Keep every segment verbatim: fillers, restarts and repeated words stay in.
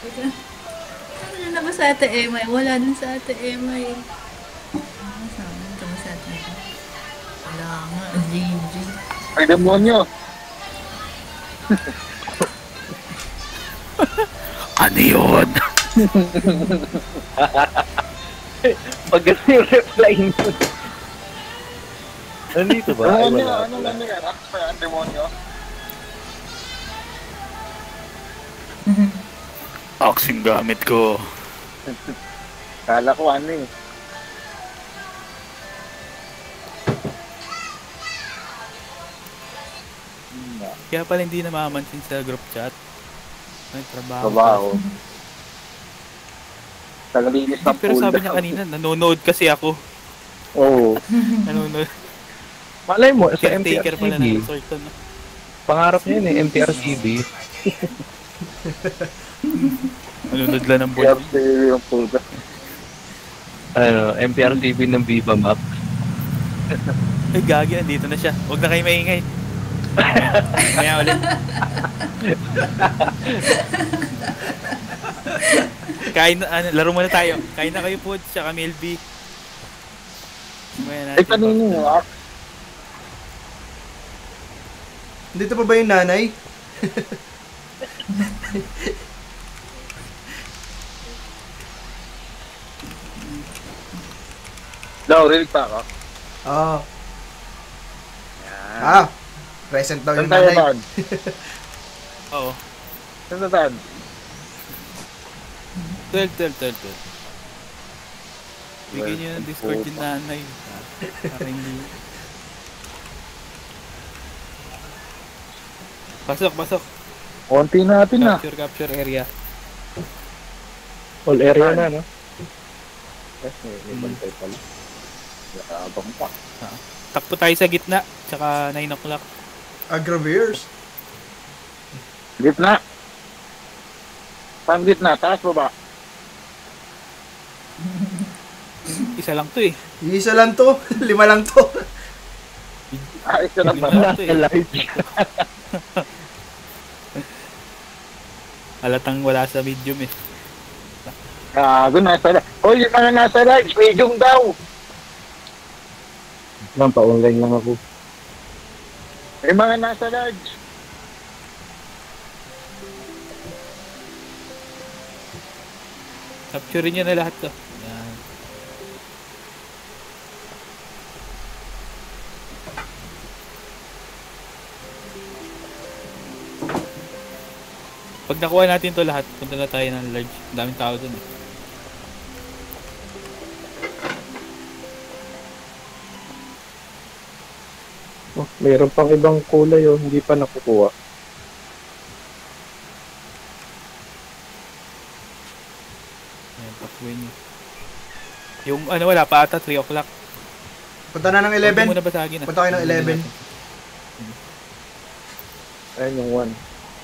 Wala na ba sa Ate Emay? Wala din sa Ate Emay. Ano sa amin? Ito ba sa Ate Emay? Wala nga. G G. Ay, demonyo. Ano yun? Pag ganun yung reply nyo. Nandito ba? Ay, Demonyo, wala. ano ano yan? Ax pa yan, demonyo. Ox yung gamit ko. Kala ko ano eh. Kaya pala hindi namamansin sa group chat. Nagtrabaho. Trabaho. Tagalinis ng Pero pool sabi daw. niya kanina, nanonood kasi ako. Oo. Nanonood. Malay mo, sa Caretaker pala ng M T R C B. resort na. Pangarap niya yun eh, M T R C B. Nanonood lang ng Kaya buwan. sa yung pool daw. Ano, M T R C B ng Viva Map. Ay, gagi, nandito na siya. Huwag na kayo maingay. Kaya ulit. Kain na, ano, laro muna tayo. Kain na kayo po, tsaka Melby. Mamaya Eh, natin. kanino yung Ax? Dito pa ba yung nanay? Daw, rinig pa ako. Oo. Yan. Ah, present daw Saan yung tayo nanay. ba? Oo. Saan na tayo? twelve, twelve, twelve, twelve. Bigyan niyo ng Discord yung nanay. Para hindi. Pasok, pasok. Konti natin na. Capture, capture area. All area na, no? Eh, may, may bantay pala. Nakabang pa. Takpo tayo sa gitna, tsaka nine o'clock. Agraviers. Gitna. Saan gitna? Taas baba. Isa lang to eh. Isa lang to. Lima lang to. Ah, isa na Lima pala. lang to eh. Live. Halatang wala sa medium eh. Gago, nasa live. Hoy, yung mga nasa live, medium daw. Lang, pa-online lang ako. May mga nasa live. Capture niyo na lahat to. Yan. Pag nakuha natin to lahat, punta na tayo ng large. Ang daming tao dun eh. Oh, mayroon pang ibang kulay oh, hindi pa nakukuha. Ayan, pakuin niyo. Yung ano wala pa ata, three o'clock. Punta na ng Huwag eleven. mo muna basagin ah. Punta kayo ng eleven. Ayun yung one.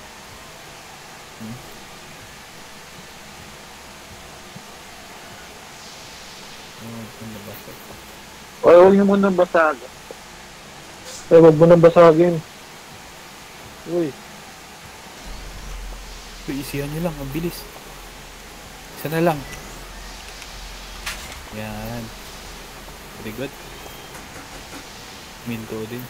Hoy, huwag niyo muna basag. Ay, wag mo nang basagin. Uy. Isihan nyo lang, ang bilis. Isa na lang. Yan. Very good. Minto din.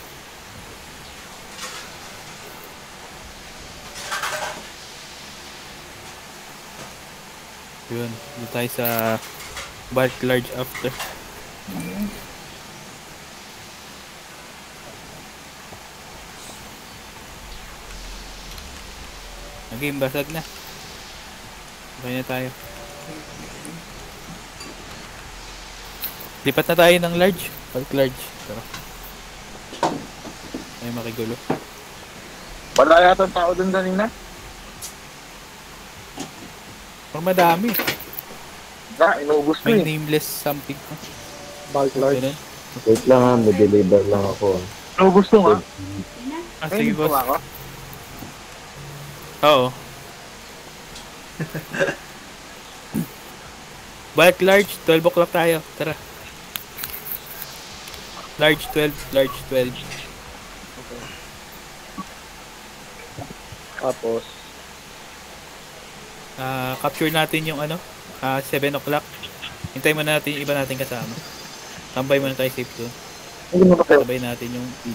Yun, dito tayo sa bulk large after. Okay, basag na. Okay na tayo. Lipat na tayo ng large. Bulk large. Tara. Ay makigulo. Wala yata tao dun kanina. Parang madami. Na, inubos ko May eh. nameless something. Bulk large. Ganun. Wait lang ha, may deliver lang ako. Inubos ko nga. Ah, Ay, sige hindi ko boss. ako. Oo. Bulk large, twelve o'clock tayo. Tara. Large twelve, large twelve. Tapos, Ah, capture natin yung ano, ah seven o'clock. Hintayin muna natin yung iba natin kasama. Tambay muna tayo safe doon. Hindi mo kasi. Sabay natin yung feed.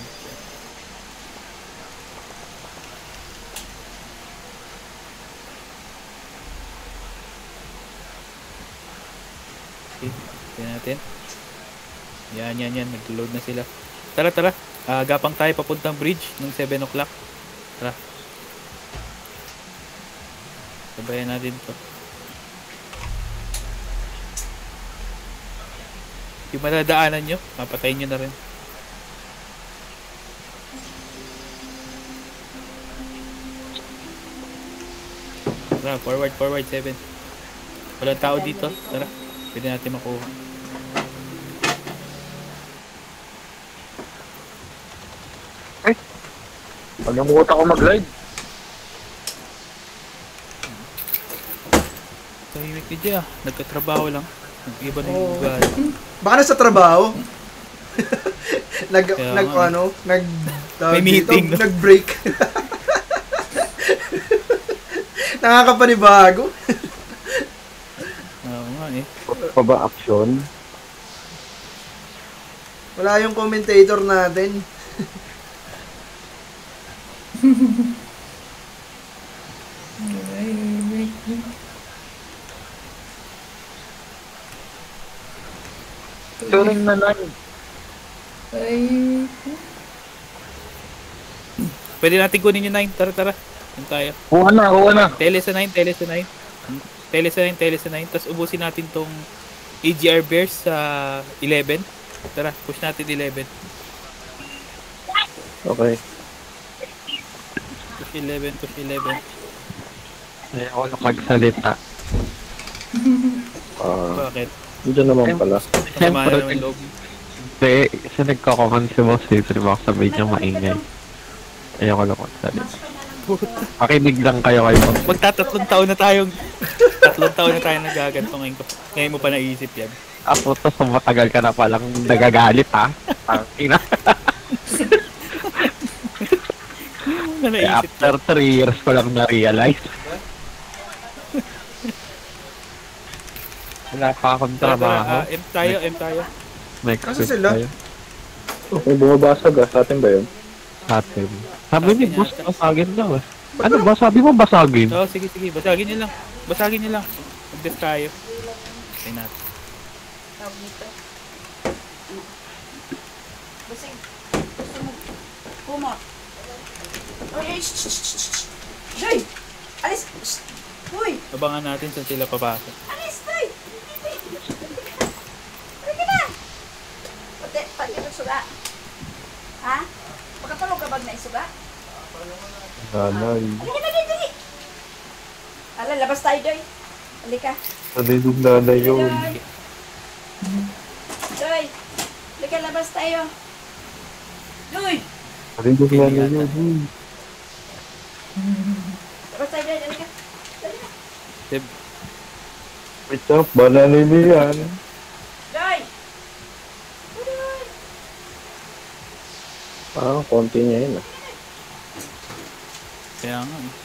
Okay, tingnan natin. Yan, yan, yan. Nag-load na sila. Tara, tara. Ah, gapang tayo papuntang bridge ng seven o'clock. Tara. Sabayan natin to. Yung madadaanan nyo, mapatayin nyo na rin. Tara, forward, forward, seven. Walang tao dito. Tara, pwede natin makuha. Pagnamuot ako mag-live. Tahimik ni Jay ah. Nagkatrabaho lang. Nag-iba na yung Oo. ugali. Baka nasa trabaho. nag, Kaya nag, nga eh. ano, nag, tawag May dito, meeting, no? nag-break. Nakakapanibago. Oo nga eh. Pa ba action? Wala yung commentator natin. Turing na lang. Ay, Pwede natin kunin yung nine. Tara, tara. Yung tayo. Kuha na, kuha na. Tele sa nine, tele sa nine. Tele sa nine, tele sa nine. Tapos ubusin natin tong A G R Bears sa eleven. Tara, push natin eleven. Okay. Push eleven, push eleven. Ayoko na magsalita. Ah, Bakit? dyan naman pala. Masama na naman loob. Hindi, kasi nagkakaman si Boss eh. Pero baka sabihin niya maingay. Ayoko na magsalita. Pakinig lang kayo kayo. Magtatatlong taon na tayong tatlong taon na tayo nagaganto ngayon ko. Ngayon mo pa naisip yan. Ako to, so matagal ka na palang nagagalit ha. Ina. Na Eh, naisip after three years ko lang na-realize. Wala pa akong Tara, tara. trabaho. Ah, M tayo, M tayo. Next Asa week sila? tayo. Okay, bumabasag ah. Sa atin ba yun? Atin. Sabi ni Atin Boss, yata. basagin daw eh. Ano ba? Sabi mo basagin? Oo, sige, sige. Basagin nyo lang. Basagin nyo lang. Mag-death tayo. Okay natin. Tawag dito. Ano? Basig. Gusto mo. Kumot. Uy, ay, shh, shh, shh, shh. Joy! Alis! Shh. Uy! Abangan natin saan sila papasok. Alis, Joy! Halika na! Pati, pati yung suga. Ha? Pagkatulog ka bag na isuga? Nanay. Halika na, Joy, Joy! Ala, labas tayo, Joy. Halika. Nanay yung nanay yun. Joy! Joy! Halika, labas tayo. Joy! Nanay yung nanay yun. Labas tayo, Joy. Halika. Halika. Seb, Wait up, ba nanay mo yan? Joy! Joy! Parang konti niya yun ah. kaya nga eh.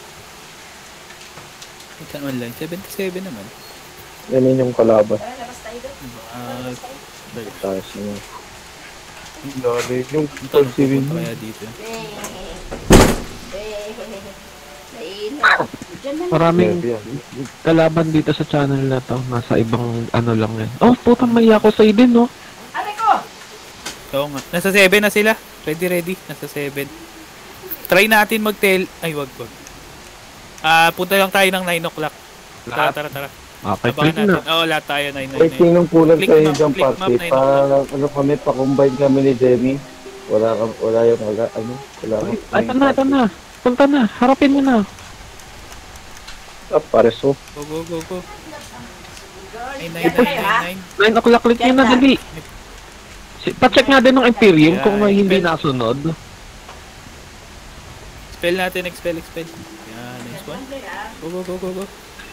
Ito online. seventy-seven naman. Yan yun yung kalaban. Tara, labas tayo doon. Ah, Labas tayo. Tapos yun. Nanay yung Ang tanong pagsirin pupunta mo. kaya dito. Eh, eh, nailaw. Diyan na lang. Maraming Yan. kalaban dito sa channel na to. Nasa ibang ano lang yan. Oh, puta may ako sa din no. Aray ko! Oo nga. Nasa seven na sila. Ready, ready. Nasa seven. Try natin mag-tel... Ay, wag, wag. Ah, punta lang tayo ng nine o'clock. Tara, Lahat? tara, tara. Okay, Abangan click na. natin. Oo, lahat tayo. nine, Ay, nine, nine. sinong kulang Click sa map, dyan click map, party? nine Pa, o'clock. ano kami, pa-combine kami ni Jenny. Wala, ka- wala yung, wala, ano, wala. Ay, ito na, ito na. Punta na. Harapin mo na. Ah, pares oh. Go, go, go, go. Ay, nine, Yan nine, tayo, ha? nine, nine. nine o'clock click nyo na, Ganda. dali. Si- Pa-check nga din ng Imperium Yeah, kung may hindi Imperium. nasunod. Spell natin, expel, expel. Yan, nice one. Go, go, go, go, go.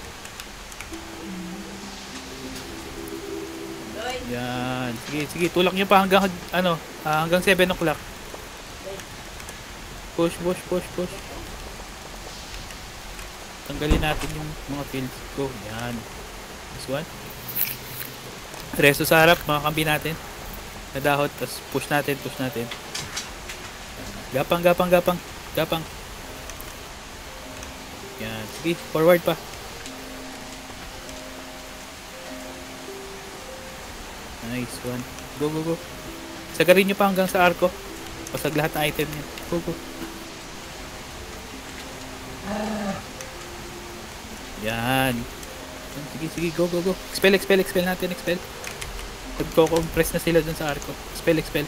Yan. Sige, sige. Tulak nyo pa hanggang, ano, ah, hanggang seven o'clock. Push, push, push, push. Tanggalin natin yung mga fields. Go. Yan. This one. Resto sa harap, mga kambi natin. Nadahot, tapos push natin, push natin. Gapang, gapang, gapang. Gapang. Yan. Sige, forward pa. Nice one. Go, go, go. Sagarin nyo pa hanggang sa arko. Pasag lahat ng item nyo. Go, go. Yan. Sige, sige. Go, go, go. Expel, expel, expel natin. Expel. Nagko-compress na sila dun sa arko. Expel, expel.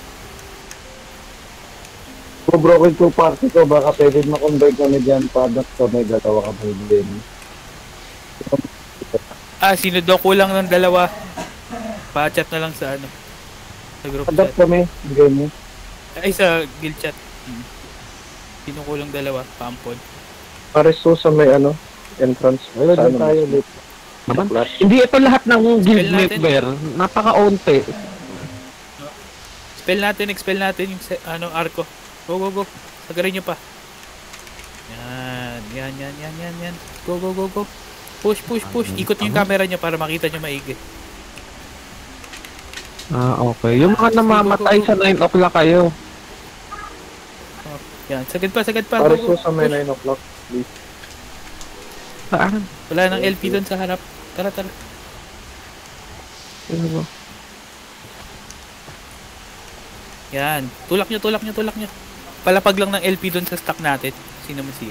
Kung broken two party ko, baka pwede ma-convert kami dyan product so may dalawa ka pwede din. Ah, sino daw kulang ng dalawa? Pa-chat na lang sa ano. Sa group Product chat. kami, game. Ay, sa guild chat. Hmm. Sino kulang dalawa? Pampon. Pares to sa may ano, entrance. Wala Sa din ano, tayo ulit. Naman, Class. hindi ito lahat ng guild Spell natin. member. Napaka-onte. Spell natin, expel natin yung se- ano, arko. Go, go, go. Sagarin nyo pa. Yan, yan, yan, yan, yan, yan. Go, go, go, go. Push, push, push. Ikot nyo yung camera nyo para makita nyo maigi. Ah, okay. Yung mga namamatay sa nine o'clock kayo. Oh, yan, sagad pa, sagad pa. pares Go, go. to sa may Push. nine o'clock. Please. Saan? Wala nang L P doon sa harap. Tara, tara. Ano ba? Yan. Tulak nyo, tulak nyo, tulak nyo. Palapag lang ng L P doon sa stock natin. Sino masira.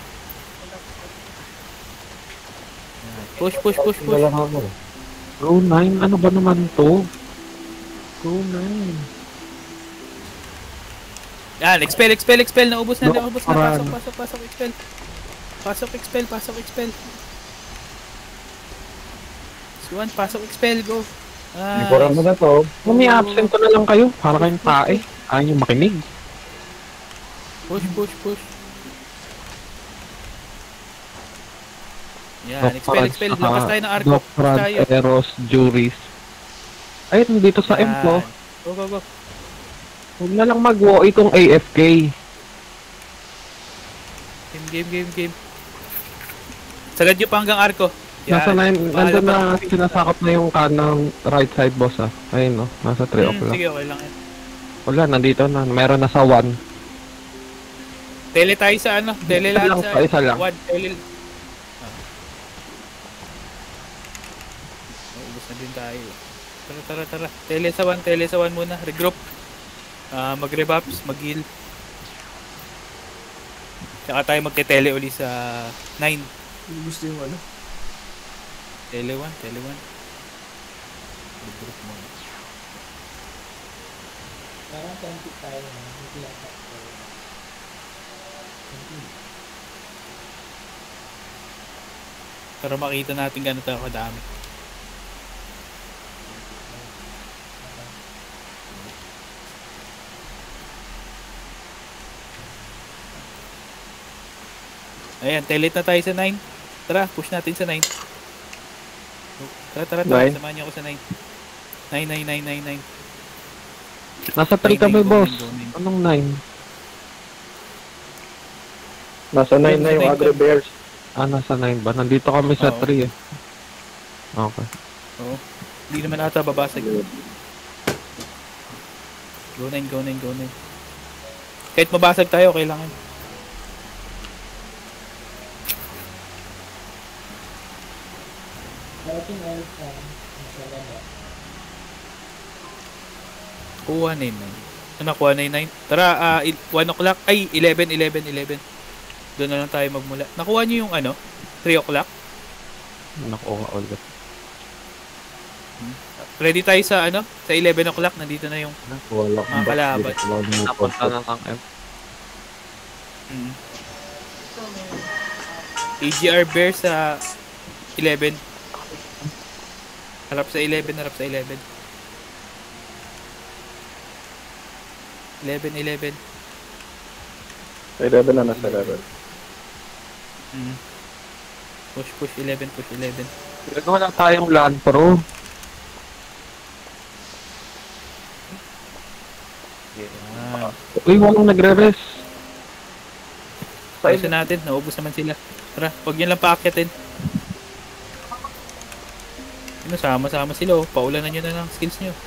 Yan. Push, push, push, push. Wala ako. Go nine? Ano ba naman to? Go nine. Yan, expel, expel, expel. Naubos na, No, naubos na. parang- Pasok, pasok, pasok, expel. Pasok, expel, pasok, expel. Swan, pasok, expel, go. Ah, Ikuran mo na to. Kung may absent ko na lang kayo, para kayong tae. Ayaw nyo makinig. push, push, push. Yan, expel, expel. Lakas tayo ng arko. Push Doctorant, tayo. Eros, Juris. Ay, nandito sa M ko. Yan. Go, go, go. Huwag na lang mag-wo itong A F K. Game, game, game, game. Sagad nyo pa hanggang arko. Yan. Nasa nine, Bahala nandun pa. na sinasakop na yung kanang right side boss ah. Ayun no, nasa three Hmm, o'clock. sige, okay lang yan. Wala, nandito na. Meron na sa one. Tele tayo sa ano? Tele Isa lahat lang sa pa, isa lang. One, tele. Ah. Ubus na din tayo. Tara, tara, tara. Tele sa one, tele sa one muna. Regroup. Ah, mag-revaps, mag-heal. Tsaka tayo magte-tele uli sa nine. Gusto yung ano. Tele one, tele one. Regroup muna. Para makita natin gano'n tayo kadami. Ayan, telit na tayo sa nine. Tara, push natin sa nine. Tara, tara, tara. Nine? Samahan niyo ako sa nine. nine, nine, nine, nine, nine. Nasa three Nine, kami nine, boss. go, nine, go, nine. Anong nine? Nasa nine na yung Nine, Agri nine. Bears. Ah, nasa nine ba? Nandito kami sa Oo. three eh. Okay. Oo. Hindi naman ata babasag. Go nine, go nine, go nine. Kahit mabasag tayo, kailangan. Kuha nine nine. Ano, kuha nine nine? Tara, ah, il- one o'clock. Ay, eleven, eleven, eleven. Doon na lang tayo magmula. Nakuha niyo yung ano? three o'clock? Nakuha ulit. Ready tayo sa ano? Sa eleven o'clock. Nandito na yung Wala mga kalaban. Napunta na ng M. Mm. A G R Bear sa eleven. Harap sa eleven, harap sa eleven. eleven, eleven. eleven na nasa eleven. Mm. Push, push, eleven, push, eleven. Pero wala tayong land pro. Yan. Uy, walang nagre-rest. Ayusin natin, naubos naman sila. Tara, huwag nyo lang paakyatin. Yun, sama-sama sila oh. Paulanan nyo na ng skills nyo.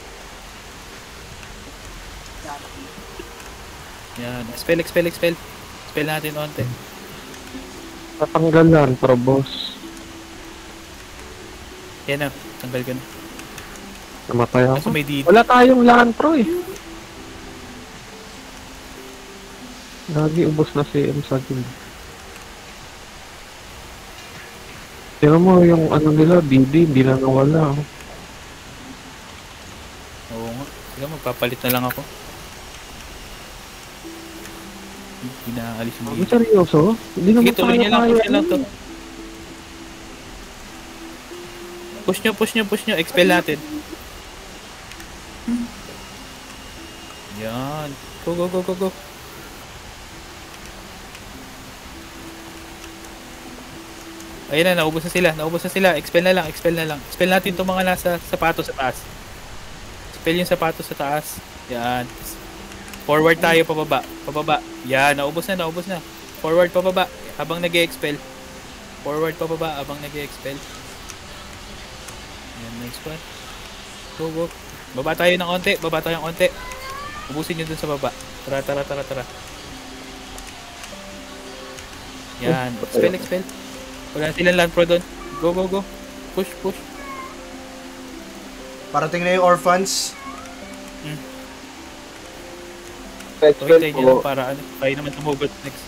Yan, expel, expel, expel. Expel natin onte. Tatanggalan, pero boss. Yan na, tanggal ko na. Namatay ako. Kaso may D D. Wala tayong land pro eh. Lagi ubos na si M sa akin. Tingnan mo yung ano nila, D D, hindi na nawala. Oh. Oo nga. Sige, magpapalit na lang ako. Hindi na alis yung Ang D D. seryoso? Hindi naman Sige, tuloy tayo nyo lang, push kaya nyo lang to. yun. Push nyo, push nyo, push nyo. Expel natin. Yan. Go, go, go, go, go. Ayun na, naubos na sila. Naubos na sila. Expel na lang, expel na lang. Expel natin itong mga nasa sapatos sa taas. Expel yung sapatos sa taas. Yan. Forward tayo, pababa. Pababa. Yan, naubos na, naubos na. Forward, pababa. Habang nag-e-expel. Forward, pababa. Habang nag-e-expel. Yan, nice one. Go, go. Baba tayo ng onte. Baba tayo ng onte. Ubusin nyo dun sa baba. Tara, tara, tara, tara. Yan. Expel, expel. Wala silang land pro doon. Go, go, go. Push, push. Parating na yung orphans. So, Expel hintayin nyo lang po. para ano. Tayo naman tumugot next.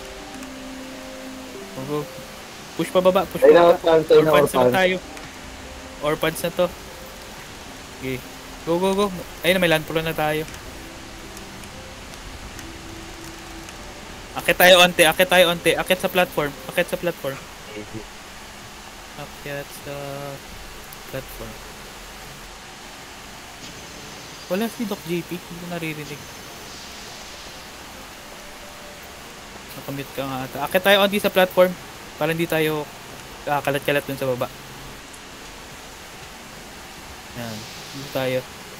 Go, go. Push pa baba. Push pa Tayo na baba. orphans, tayo na Orphans naman orphans. tayo. Orphans na to. Okay. Go, go, go. Ayun na, may land pro na tayo. Akit tayo onte, akit tayo onte. Akit sa platform. Akit sa platform. Akyat sa platform. Wala si Doc J P, hindi ko naririnig. Nakamute ka nga ata. Akyat tayo onti sa platform para hindi tayo kakalat-kalat dun sa baba. Yan, dito tayo.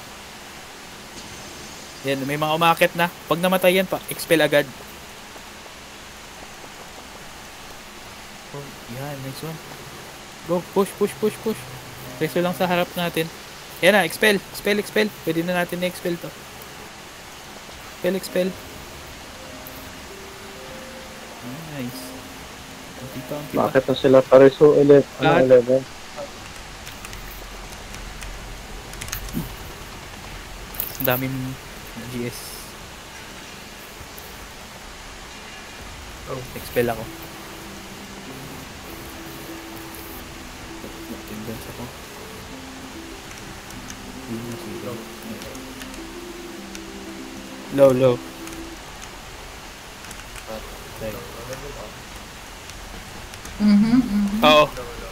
Yan, may mga umakit na. Pag namatay yan pa, expel agad. Oh, yan, nice one. Go, push, push, push, push. Preso lang sa harap natin. Yan na, expel, expel, expel. Pwede na natin na-expel to. Expel, expel. Nice. Ang tipa, ang tipa. Bakit na sila pareso eleven? Ano, Lahat. eleven? Ang daming G S. Oh, expel ako. Tingdance ako. Low, low. Okay. Mhm, mhm. Oo.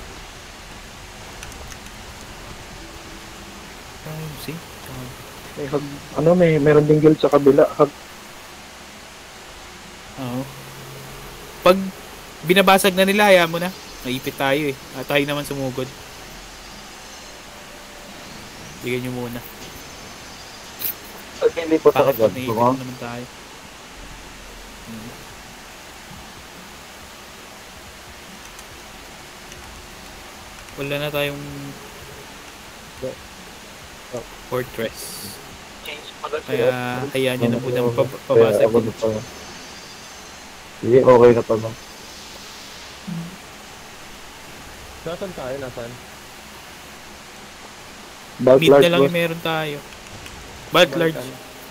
Um, see? Um, May hag, ano, may meron ding guild sa kabila. Hag, Oo. Pag binabasag na nila, hayaan mo na. Naipit tayo eh. At tayo naman sumugod. Bigyan nyo muna. Pag hindi po sa Bakit agad, naipit diba? naman tayo? Hmm. Wala na tayong fortress. Kaya hayaan nyo na muna mapab- pabasag. Kaya ako na pa. Sige, okay na pa ba? Nasaan tayo? Nasaan? Dark Mid na Lord lang boss. yung meron tayo. Bulk large.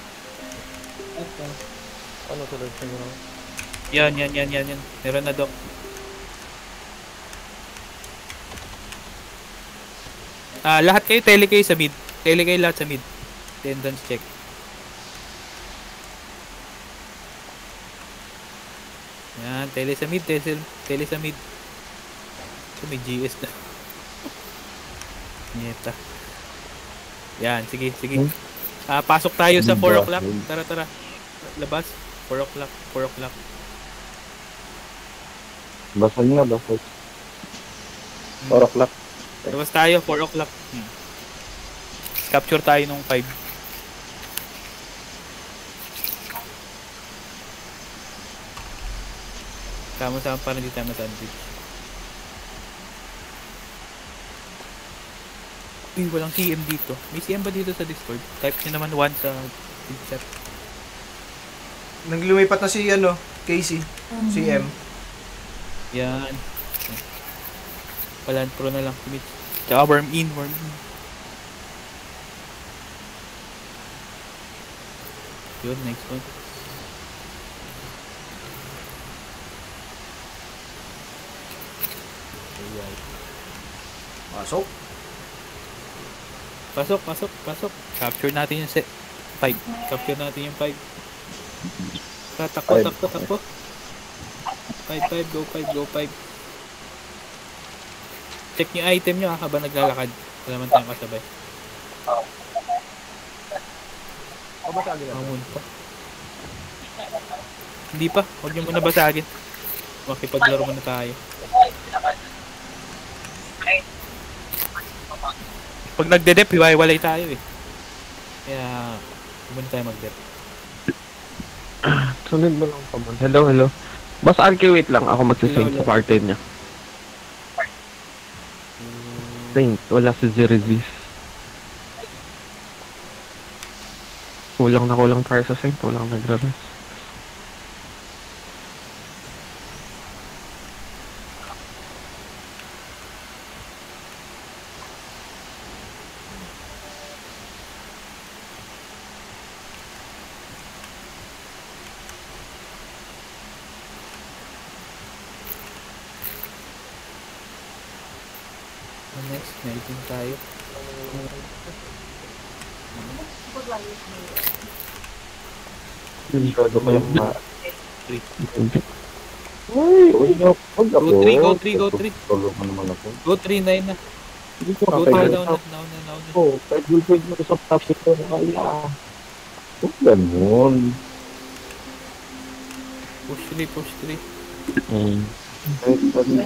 Ano tulad sa inyo? Yan, yan, yan, yan, yan. Meron na, Doc. Ah, lahat kayo tele kayo sa mid. Tele kayo lahat sa mid. Attendance check. Yan, tele sa mid, tele, tele sa mid. Ito may G S na. Nyeta. Yan, sige, sige. Ah, pasok tayo sa four o'clock. Tara, tara. Labas. four o'clock, four o'clock. Basag na, basag. four o'clock. Labas tayo, four o'clock. Hmm. Capture tayo nung five. Sama-sama para hindi tayo ma-sandwich. Uy, walang C M dito. May C M ba dito sa Discord? Type nyo naman one sa chat. Naglumipat na si, ano, Casey. C M. Yan. Palan pro na lang. Tsaka worm in, worm in. Yun, next one. Pasok. Pasok, pasok, pasok. Capture natin yung set. five. Capture natin yung five. Takbo, Five. takbo, takbo. five, five, go five, go five. Check yung item nyo ha, habang naglalakad. Wala man tayong kasabay. Mamun pa. Hindi pa, huwag nyo muna basagin. Makipaglaro muna tayo. Pag nagde-dep, hiwa-hiwalay tayo eh. Kaya, huwag muna tayo mag-dep. Sunod mo lang pa man. Hello, hello. Boss Arky, wait lang. Ako magsising sa party niya. Saint, wala si Zeresis. Kulang na kulang tayo sa Saint. Walang nagra-rest. Next, medicine tayo. Masyado ko yung ma... three. Ay, uy, no. Huwag ako. Go three, go three, go three. Tulog mo naman ako. Go three, nine na. Hindi ko Go kapag three, down na, down na, down na. Oh, kahit gulpig mo sa topic ko na kaya. Huwag ganun. Push three, push three. Mm. Kahit ano.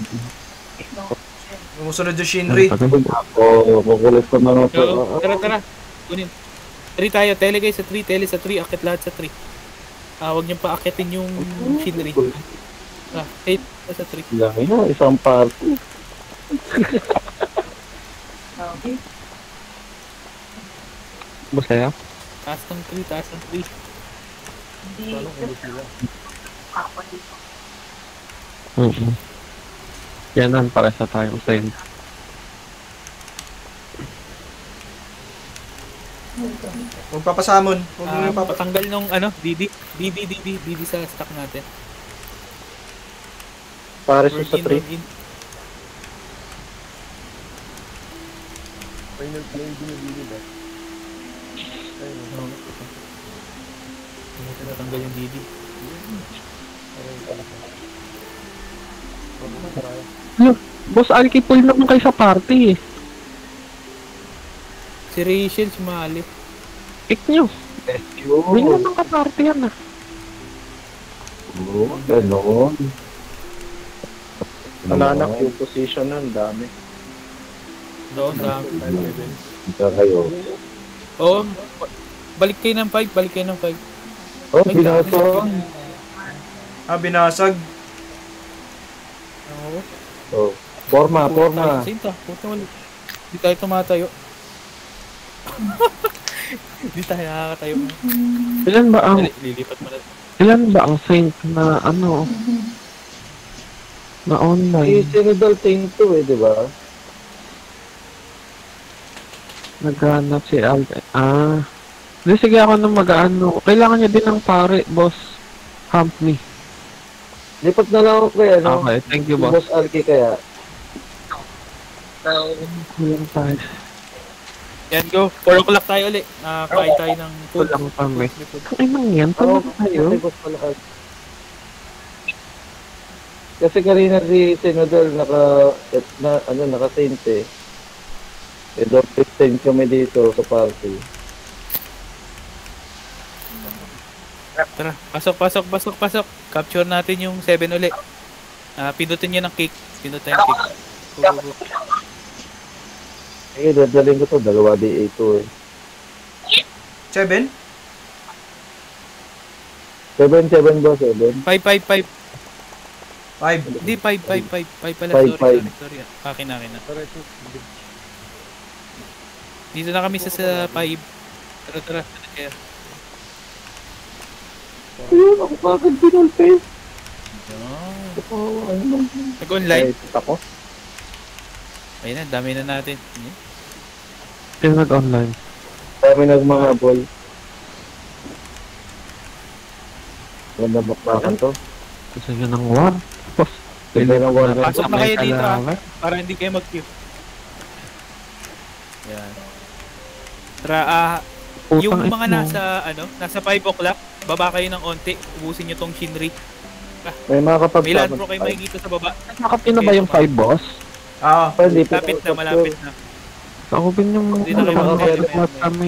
Umusunod yung Shinri. Ako, makulit ko na nga So, ito. tara, tara. Kunin. three tayo. Tele guys sa three, tele sa three. Akit lahat sa three. Ah, huwag niyong paakitin yung Shinri. Ah, eight sa three. Lang yun, isang party. Masaya? Taas ng three, taas ng three. Mm-hmm. Yan nan, para sa tayong Saint. Huwag papasamon. Huwag Ah, mo papa... patanggal nung ano, D D. D D, D D, D D sa stock natin. Pares Work sa in, three. work in. Oo. Hindi natanggal yung D D. Boss Arky, pull naman kayo sa party eh. Si Rachel, sumali. Pick nyo. Hindi Yun. naman ka-party yan ah. Oo, ganun. Nananak yung position nun, dami. Doon, dami. Ito kayo. Oo, balik kayo ng five, balik kayo ng five. Oh, binasok. Ah, binasag. Oo. Oh, forma, forma. Sinta, puta wala. Hindi tayo tumatayo. Hindi tayo nakakatayo. Ilan ba ang Dali, lilipat mo na. ilan ba ang Saint na ano na online? Sinidal thing to eh, di ba? Naghanap si Al. Ah. Di sige ako na mag-ano. Kailangan niya din ng pare, boss. Hump me. Lipat na lang ako kaya, no? Okay, thank you, Si boss. Boss Alki kaya. Kulang tayo. Yan, go. four o'clock tayo ulit. Ah, kain tayo ng food. Kulang kami. Food, food. Ay, man yan. Oo, Tama tayo. kasi boss pala. Kasi kanina si Sinodel naka, et, na, ano, naka-saint eh. Eh, don't fifteen kami dito sa party. Tara, pasok, pasok, pasok, pasok. Capture natin yung seven ulit. Ah, pinutin niyo ng cake. Pinutin yung cake. Go, go, go. Eh, dadalhin ko to, dalawa D A to eh. Seven? Seven, seven ba, seven? five, five, five. Five. Hindi, five, five, five, five pala. Five, sorry, five. sorry, sorry. Akin na, akin na. Dito na kami sa sa five. Tara, tara. Tara. Ayun, ako kagad pinulpe. Yan. Oh, ano? Nag-online. Ay, ako. Ayun na, dami na natin. Yan. Yung nag-online. Dami nagmahabol. Ganda bakbakan to. Gusto nyo ng war? Boss. Ganda ng war. Pasok na kayo dito, ah. Kailangan. Para hindi kayo mag-queue. Yan. Tara, ah, yung Putang mga ina. nasa, ano, nasa five o'clock, baba kayo ng onti, ubusin nyo tong Shinri. May mga kapag May land pro kayo makikita sa baba. Nakapin na ba yung five boss? Ah, Hindi pa Malapit na, malapit na. Nakapin yung Hindi na kayo mga mag- kami.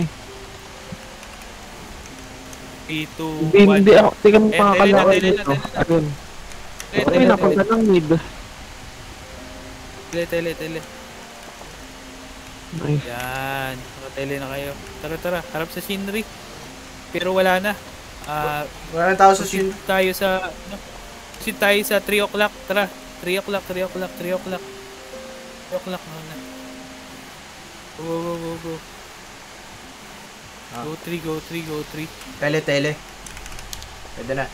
three, two, Hindi, one. hindi ako. Hindi kami Eh, makakalakay tele na, tele na, dito. tele na. Ayun. Tele, Ay, tele, napunta ng mid. tele, tele, tele. Nice. Yan, nakatele na kayo. Tara, tara, harap sa Shinri. Pero wala na. Ah, wala nang tao sa Proceed shin. tayo sa ano? Proceed tayo sa three o'clock. Tara. three o'clock, three o'clock, three o'clock. three o'clock na. Go, go, go, go. Ah. Go three, go three, go three. Tele, tele. Pwede na.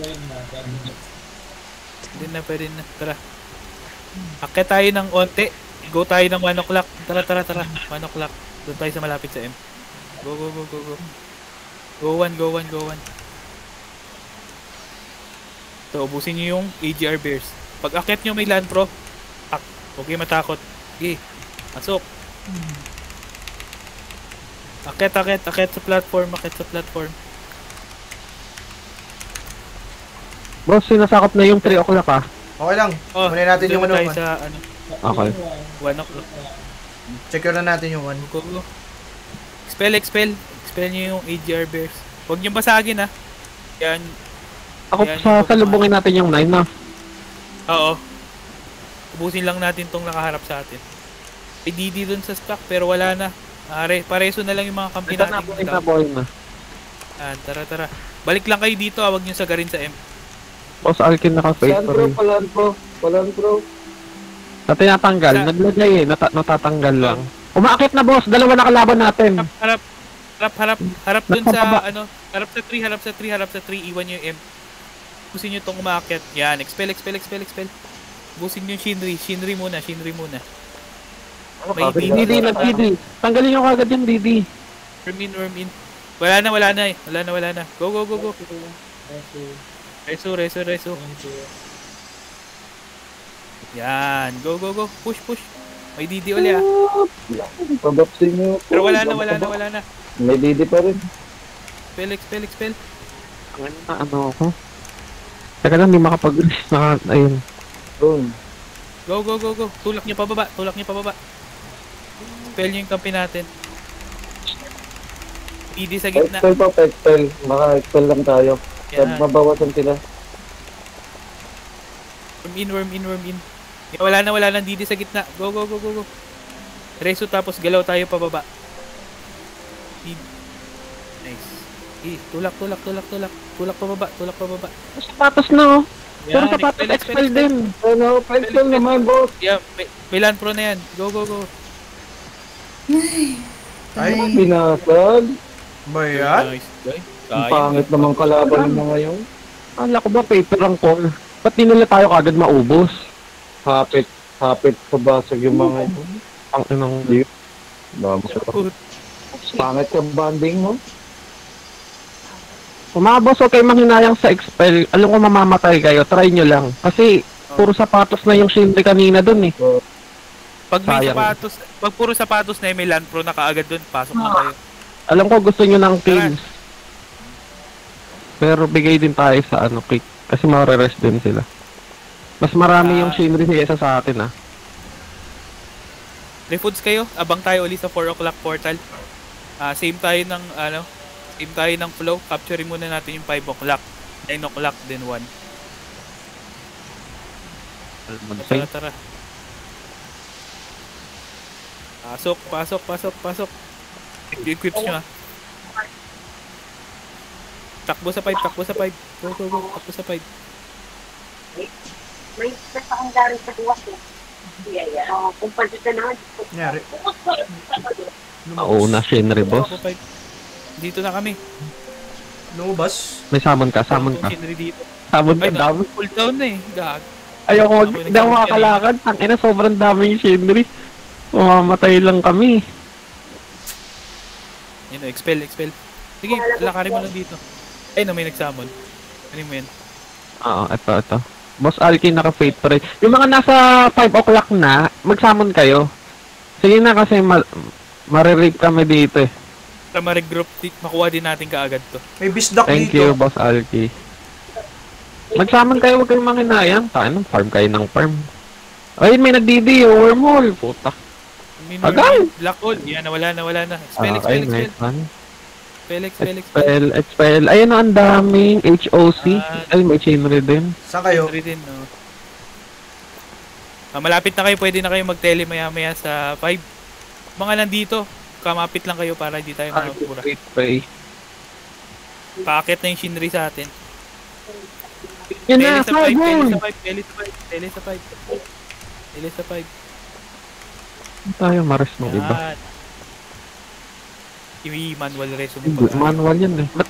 Hindi na, pwede na. Tara. Akit tayo ng onte. Go tayo ng one o'clock. Tara, tara, tara. one o'clock. Doon tayo sa malapit sa M. Go, go, go, go, go. Go one, go one, go one. So, ubusin nyo yung A G R Bears. Pag akit nyo may land pro, ak, huwag kayo matakot. Okay, masok. Akit, akit, akit sa platform, akit sa platform. Boss, sinasakop na yung three o'clock ah. Okay lang. Oh, Muna natin yung doon ano. tayo sa ano, Okay. one o'clock. Check na natin yung one. Go, go. Expel, expel. Expel nyo yung A G R Bears. Huwag nyo basagin ha. Yan. Ako Yan, sa yung salubungin natin yung nine na. Oo. Ubusin lang natin tong nakaharap sa atin. May D D dun sa stock pero wala na. Are, pareso na lang yung mga kampi Ito na natin. po yung boy na. Ah, tara, tara. Balik lang kayo dito, ah, wag nyo sagarin sa M. Boss, Alkin naka-face Palan pa bro, rin. palan bro. Palan bro. Na tinatanggal, Sa- naglagay eh, nata natatanggal lang. Umaakit na boss, dalawa na kalaban natin. Harap, harap, harap, harap, harap dun Nakababa. sa, ano, harap sa three, harap sa three, harap sa three, iwan nyo yung M. Busin nyo tong umaakit. Yan, expel, expel, expel, expel. Busin nyo yung Shinri, Shinri muna, Shinri muna. May D D D na D D. Tanggalin nyo kagad yung D D. Worm in, worm in. Wala na, wala na eh. Wala na, wala na. Go, go, go, go. Reso, reso, reso. Yan. Go, go, go. Push, push. May D D uli ah. Pabapsin nyo. Pero wala na, wala na, wala na. May D D pa rin. Spell, expel, expel. Ang na ano ako. Teka lang, hindi makapag-risk. Naka, ayun. Doon. Go, go, go, go. Tulak niyo pababa, tulak niyo pababa. Spell niyo yung kampi natin. D D sa gitna. Expel pa, expel. Maka-expel lang tayo. Yan. Mabawasan sila. Worm in, worm in, worm in. Yeah, wala na, wala na. D D sa gitna. Go, go, go, go, go. Reso tapos galaw tayo pababa. D D. Nice. Eh, tulak, tulak, tulak, tulak. Tulak pababa, tulak pababa. Sapatos na oh. Pero Yan, sapatos expel, expel, expel din. Ano, expel naman boss. Yeah, may, may land pro na yan. Go, go, go. Ay, Binasag. ba yan? Nice, guy. Ang Sayang. pangit naman kalaban mo ngayon. Ala ko ba paper ang call? Ba't di nila tayo kagad maubos? Hapit. Hapit pabasag yung mga ito. Ang inang... Bago sa pangit yung banding mo. Kung mga boss, huwag kayo manghinayang sa expel. Alam ko mamamatay kayo, try nyo lang. Kasi puro sapatos na yung Shinri kanina dun eh. Pag may Sayang. sapatos, pag puro sapatos na yung may land pro na kaagad dun, pasok na kayo. Alam ko gusto nyo ng kills. Pero bigay din tayo sa ano kick. Kasi mare-rest din sila. Mas marami Ah. yung Shinri kaysa sa atin ah. Refoods kayo, abang tayo ulit sa four o'clock portal. Ah, same tayo ng ano, same tayo ng flow. Capturing muna natin yung five o'clock, nine o'clock, then one. Tara, tara. Pasok, pasok, pasok, pasok. Equips nyo ah. Takbo sa five, takbo sa five. Go, go, go, takbo sa five. May nasakandari sa buwas eh. Oo, kung pwede ka naman. Nangyari. Mauna Shinri, boss. Dito na kami. Lumabas. May summon ka, summon ka. Shinri dito. Summon ka, Ay, dami. full down na eh. Gag. Ayoko, hindi ako makakalakad. Ang ina, sobrang dami yung Shinri. Mamamatay lang kami. Yun o, expel, expel. Sige, lakarin mo lang dito. Ay, no, may nagsummon. Ano mo yan? Oo, ito, ito. Boss Alki, naka-fate pa rin. Yung mga nasa five o'clock na, mag-summon kayo. Sige na kasi ma marirape kami dito eh. Para ma-regroup, makuha din natin kaagad to. May bisdak Thank dito. you, Boss Alki. Mag-summon kayo, huwag kayong manginayang. Tayo ng farm kayo ng farm. Ayun, may nagdidi, oh, wormhole. Puta. Minor, Agay! Black hole. Yan, nawala, nawala na. Expel, Ah, expel, okay, expel. nice one. Expel, expel, expel. Expel, expel. Ayun, oh, ang daming H O C. Ah. Ay, may Shinri din. Saan kayo? Shinri din, no? Ah, malapit na kayo, pwede na kayo mag-tele maya-maya sa five. Mga nandito, kamapit lang kayo para hindi tayo makapura. Great pray. Paakit na yung Shinri sa atin. Yun Tele na, sa five, tele five sa five, tele sa five, tele sa five. Tele sa five. tayo mares ng iba. Yan. I-manual resume Hindi, pag- manual yan eh. Ba't?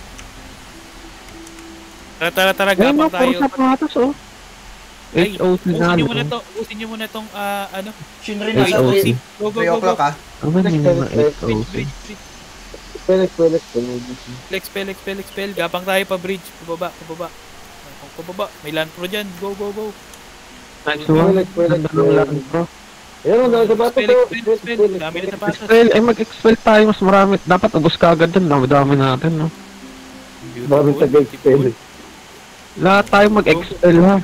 Tara, tara, tara, Ayun gapang no, puro tayo. sapatos oh. Ay, H O C na usin nyo ano. muna to, usin nyo muna tong, ah, ano, Shinri H nasa O C. three go, go, three go, go. o'clock ah. Ano ba yung mga H O C? Felix, Felix, Felix. Flex, spell, spell, spell, gapang tayo pa bridge, pababa, pababa. Pababa, may land pro dyan, go, go, go. Nice one. Felix, Felix, Ganda ng land bro. Ayun, ang sa bato Spell, ko. spell, spell, dami na sapatos. Expel, ay mag-expel tayo mas marami. Dapat ubos ka agad dun. Dami-dami natin no. Dami sa expel. Lahat tayo mag-expel ha.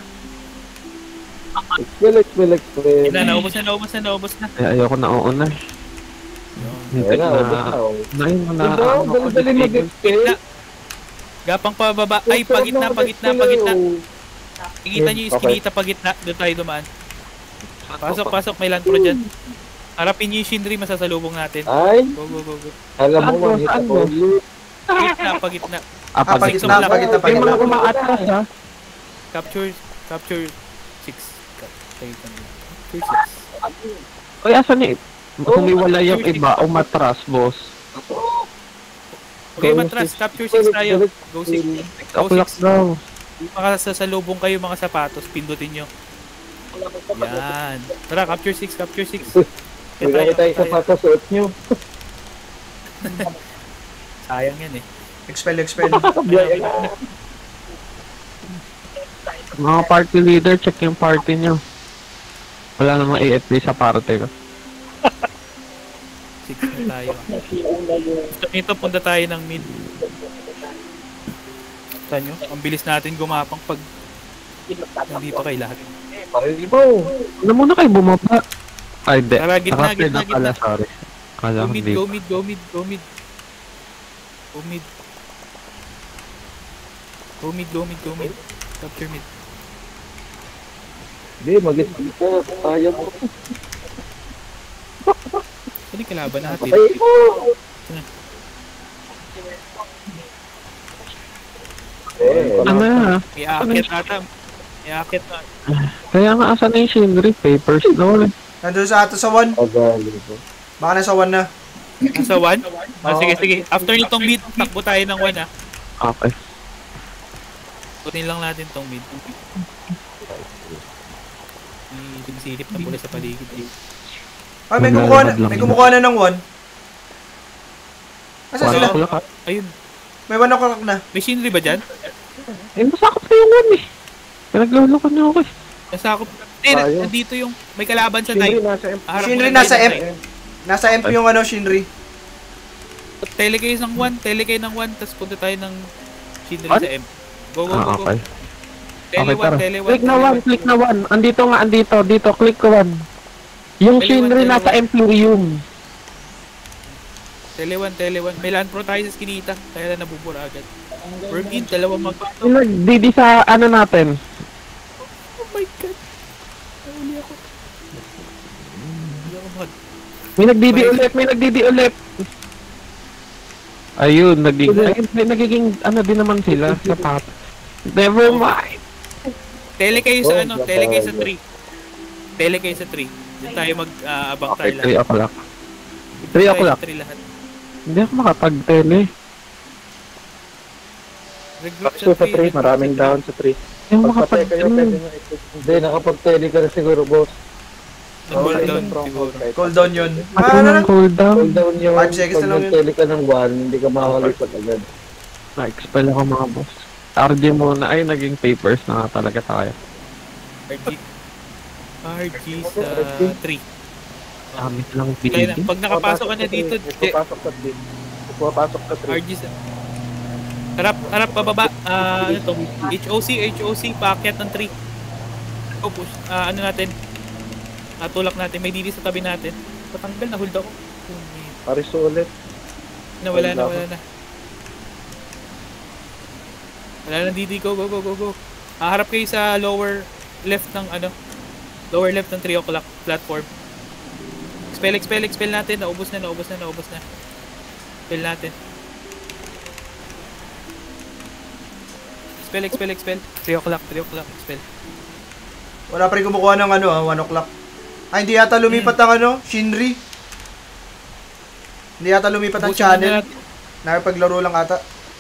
Felix, Felix, Felix. Na, naubos na, naubos na, naubos na. Ay, ayoko na uuna. Hindi Ayun na, ubos na. na. oh. Na yun na. Diba, ano ko, dali-dali disable. mag-expel. Gapang pababa, ay, pagitna, pagitna, pagitna. Ikita nyo yung skinita pagitna, doon tayo dumaan. Pasok, pasok, may land pro dyan. Harapin nyo yung Shinri, masasalubong natin. Ay, Go, go, go, go. alam mo, Saan mo, makita saan ko. mo? Pagitna, pagitna. Ah, Ah, pag pagitna, pagitna, Yung mga pagitna. umaatras ha. Capture, capture six. Capture six. Uy, asan eh? Humiwala yung iba. Umatras, boss. Okay, matras, capture six tayo. Go six. six Go o'clock six. daw. Mga sasalubong kayo mga sapatos, pindutin nyo. Yan. Tara, capture six, capture six. Hindi na tayo sa pato suot nyo. Sayang yan eh. Expel, expel. Mga party leader, check yung party nyo. Wala namang A F D sa party ko. Six na tayo. Gusto nito, punta tayo ng mid. Saan nyo? Ang bilis natin gumapang pag nandito kay lahat. Parili mo. Ano muna kayo bumaba? Ay, di. Tara, gitna, Rapid gitna, na pala, gitna. sorry. Kala Go ko mid, di. go mid, go mid, go mid. Go mid. Go mid, go mid, go mid. Capture mid. Hindi, mag-expel ka. Ayaw mo. Saan yung kalaban natin? Ay mo. Eh, Ano na? May akit ata. May akit na. Kaya nga, asan na yung Shinri? Papers daw. Nandun sa ato sa one. Agali ko. Baka nasa one na. Nasa one? Ah, sige, sige. After nitong mid, takbo tayo ng one ah. Okay. Kunin lang natin tong mid. May sinisilip na pula sa paligid eh. Ay, may kumukuha na, may kumukuha na ng one. Asa One sila? o'clock ha? Ayun. May one o'clock na. May Shinri ba dyan? Eh, masakot na yung one eh. Pinaglulukan niyo ako eh. Nasakop. Eh, Tayo. nandito yung may kalaban sa Shinri knife. nasa M. Harap mo Shinri lang nasa tayo ng M. knife. Nasa M P yung ano, Shinri. Tele kayo ng one, tele kayo ng one, tapos punta tayo ng Shinri What? sa M. Go, go, Ah, go, go. okay. Tele Okay, one, tara. tele one, Click na tele one, click na one. Andito nga, andito. Dito, click ko one. Yung Tele one, Shinri tele nasa one. Emporium. Tele one, tele one. May land pro tayo sa skinita, kaya na nabubura agad. Worm in, dalawang magpato. Yung nagdidi sa ano natin. Oh my god. Nahuli ako. Hindi ako mag... May nagdidi ulit, may nagdidi ulit. Ayun, nagiging, ayun, may nagiging ano din naman sila sa pat. Never mind. Tele kayo sa Oh, ano, baka- tele kayo sa tree. Tele kayo sa tree. Doon tayo mag-abang Okay, tayo lahat. three o'clock. three Tayo o'clock. sa tree lahat. Hindi ako makapag-tele. Regroup Bakit sa tree, regroup maraming sa tree. down sa tree. Hindi ako Pagpatay kayo, pwede makapag-tele. nyo i-click. Hindi, nakapag-tele ka na siguro, boss. Cool Okay, down stronghold siguro. kahit- Cool down yun. Ano Mga ano lang. ng cooldown? Hold down yung Five seconds pag na lang yun. nag-tele ka ng one, hindi ka makakalipat agad. Na-expel ako mga boss. R G muna. Ay, naging papers na nga talaga tayo. R G. R G sa tree. Damit lang Kaya na, binigyan. pag nakapasok ka na dito, May pupasok sa tree. May pupasok sa tree. R G sa... Harap, harap, pababa. Ah, ano to? H O C, H O C, paakyat ng tree. O, push. Ah, ano natin? Ah, tulak natin. May didi sa tabi natin. Patanggal, na-hold ako. Oh, man. Pariso ulit. Nawala na, wala na. Wala na didi, go, go, go, go, go. Ah, harap kayo sa lower left ng ano. Lower left ng three o'clock platform. Expel, expel, expel natin. Naubos na, naubos na, naubos na. Expel natin. Expel, expel, expel. three o'clock, three o'clock, expel. Wala pa rin kumukuha ng ano ah, one o'clock. Ay, hindi yata lumipat ang ano, Shinri. Hindi yata lumipat ang Ubusin muna channel. natin. Nakipaglaro lang ata.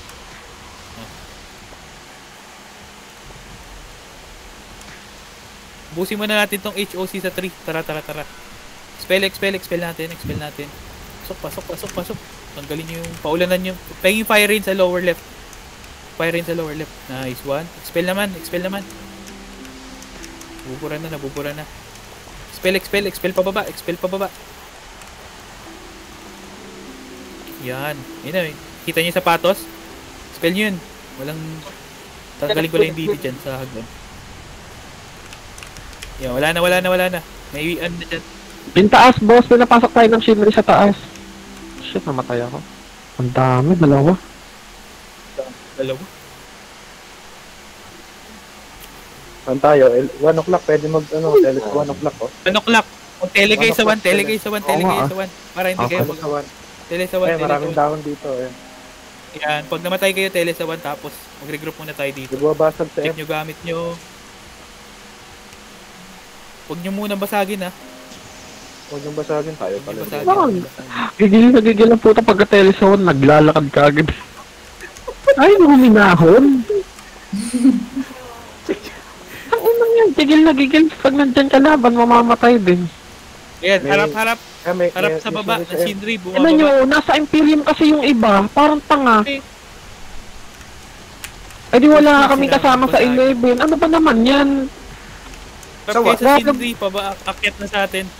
Busin muna natin tong H O C sa three. Tara, tara, tara. Expel, expel, expel natin, expel natin. Pasok, pasok, pasok, pasok. Tanggalin nyo yung paulanan nyo. Pahingin fire rain sa lower left. Fire rain sa lower left. Nice one. Expel naman, expel naman. Nabubura na, nabubura na. Expel, expel, expel pababa, expel pababa. Yan. Yun na, eh. Kita nyo yung sapatos? Expel nyo yun. Walang... Tanggalin ko lang yung D D dyan sa hagdan. Yan, wala na, wala na, wala na. May ano na dyan. Yung taas, boss. Pinapasok tayo ng Shinri sa taas. Shit, namatay ako. Ang dami, dalawa. Dalawa. Saan tayo? El- one o'clock, pwede mag, ano, tele sa one o'clock, oh. One o'clock. Kung tele kayo sa one, tele kayo sa one, tele Oo nga, kayo ah. sa one. Para hindi Okay. kayo Tele mag... sa one. Tele sa one, Eh, tele sa maraming one. down dito, eh. Yan, pag namatay kayo, tele sa one, tapos mag-regroup muna tayo dito. Di ba basag sa Check F? nyo gamit nyo. Huwag nyo muna basagin ha. Huwag yung basagin tayo Huwag pala. nyo basagin. Bakit? huwag nyo basagin. Gigil na gigil ang puta pagka-tele sa one. Naglalakad ka agad. Ay, huminahon. Ang unang yan. Gigil na gigil. Pag nandyan ka laban, mamamatay din. Ayan, May- harap-harap. Eh, may, Harap may- sa may baba Shinri ng sa F. Shinri. Ano Bumababa. nyo, nasa Imperium kasi yung iba. Parang tanga. Okay. Eh di wala kami kasama sa eleven. Ano ba naman yan? Harap Sa kayo what? sa Shinri. Paba, akyat na sa atin.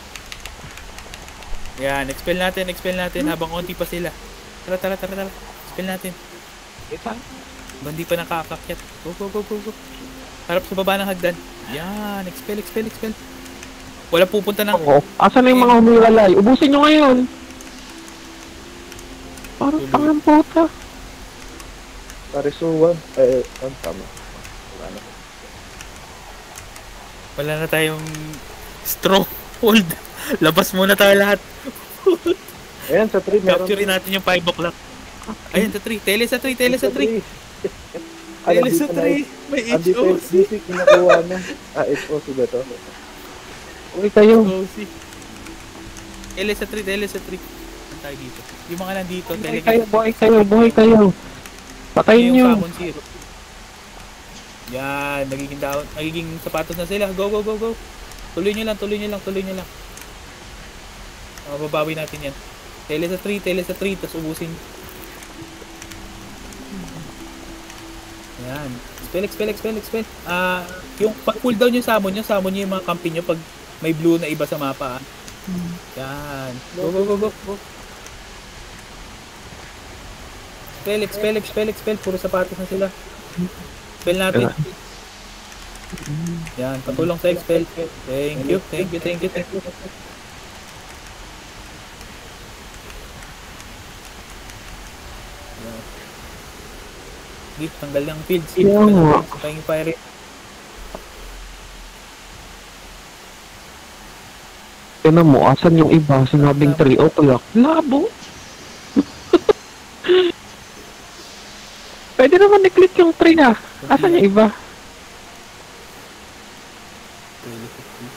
Yan, expel natin, expel natin habang konti pa sila. Tara, tara, tara, tara. Expel natin. Habang di pa nakakakyat. Go, go, go, go, go. Harap sa baba ng hagdan. Yan, expel, expel, expel. Wala pupunta ng... Oo. Asan na yung mga humiwalay? Ubusin nyo ngayon. Parang Tuloy. tangang puta. Pariso one. Eh, ang tama. Wala na. Wala na tayong stronghold. Labas muna tayo lahat. Ayan, sa tree, meron. Capture natin yung five o'clock. Ayun, sa tree. Tele sa tree, tele sa tree. Ay, Tele sa andito na tree. eh. May H Andito O yung C. D C, kinukuha na. Ah, H O C ba to? Uy kayo. H O C. Tele sa tree, tele sa tree. Saan tayo dito? Yung mga nandito, Buhay tele kayo, buhay kayo, buhay kayo. Patayin yung nyo. Famon Zero. Yan, nagiging down, nagiging sapatos na sila. Go, go, go, go. Tuloy nyo lang, tuloy nyo lang, tuloy nyo lang. Mababawi natin yan. Tele sa tree, tele sa tree, tapos ubusin. Yan. Expel, expel, expel, expel. Ah, yung pag cooldown yung summon nyo, summon nyo yung mga kampi nyo pag may blue na iba sa mapa. Ah. Yan. Go, go, go, go, go. Expel, expel, expel, expel. Puro sapatos na sila. Expel natin. Yan, patulong sa expel. Thank you, thank you, thank you, thank you. Yan. Sige, tanggal yung fields. Yeah, nga. Pahingin fire. Tignan mo, asan yung iba? Sinabing three o'clock. Labo. Pwede naman i-click yung three ah. Asan yung iba? Tele sa three.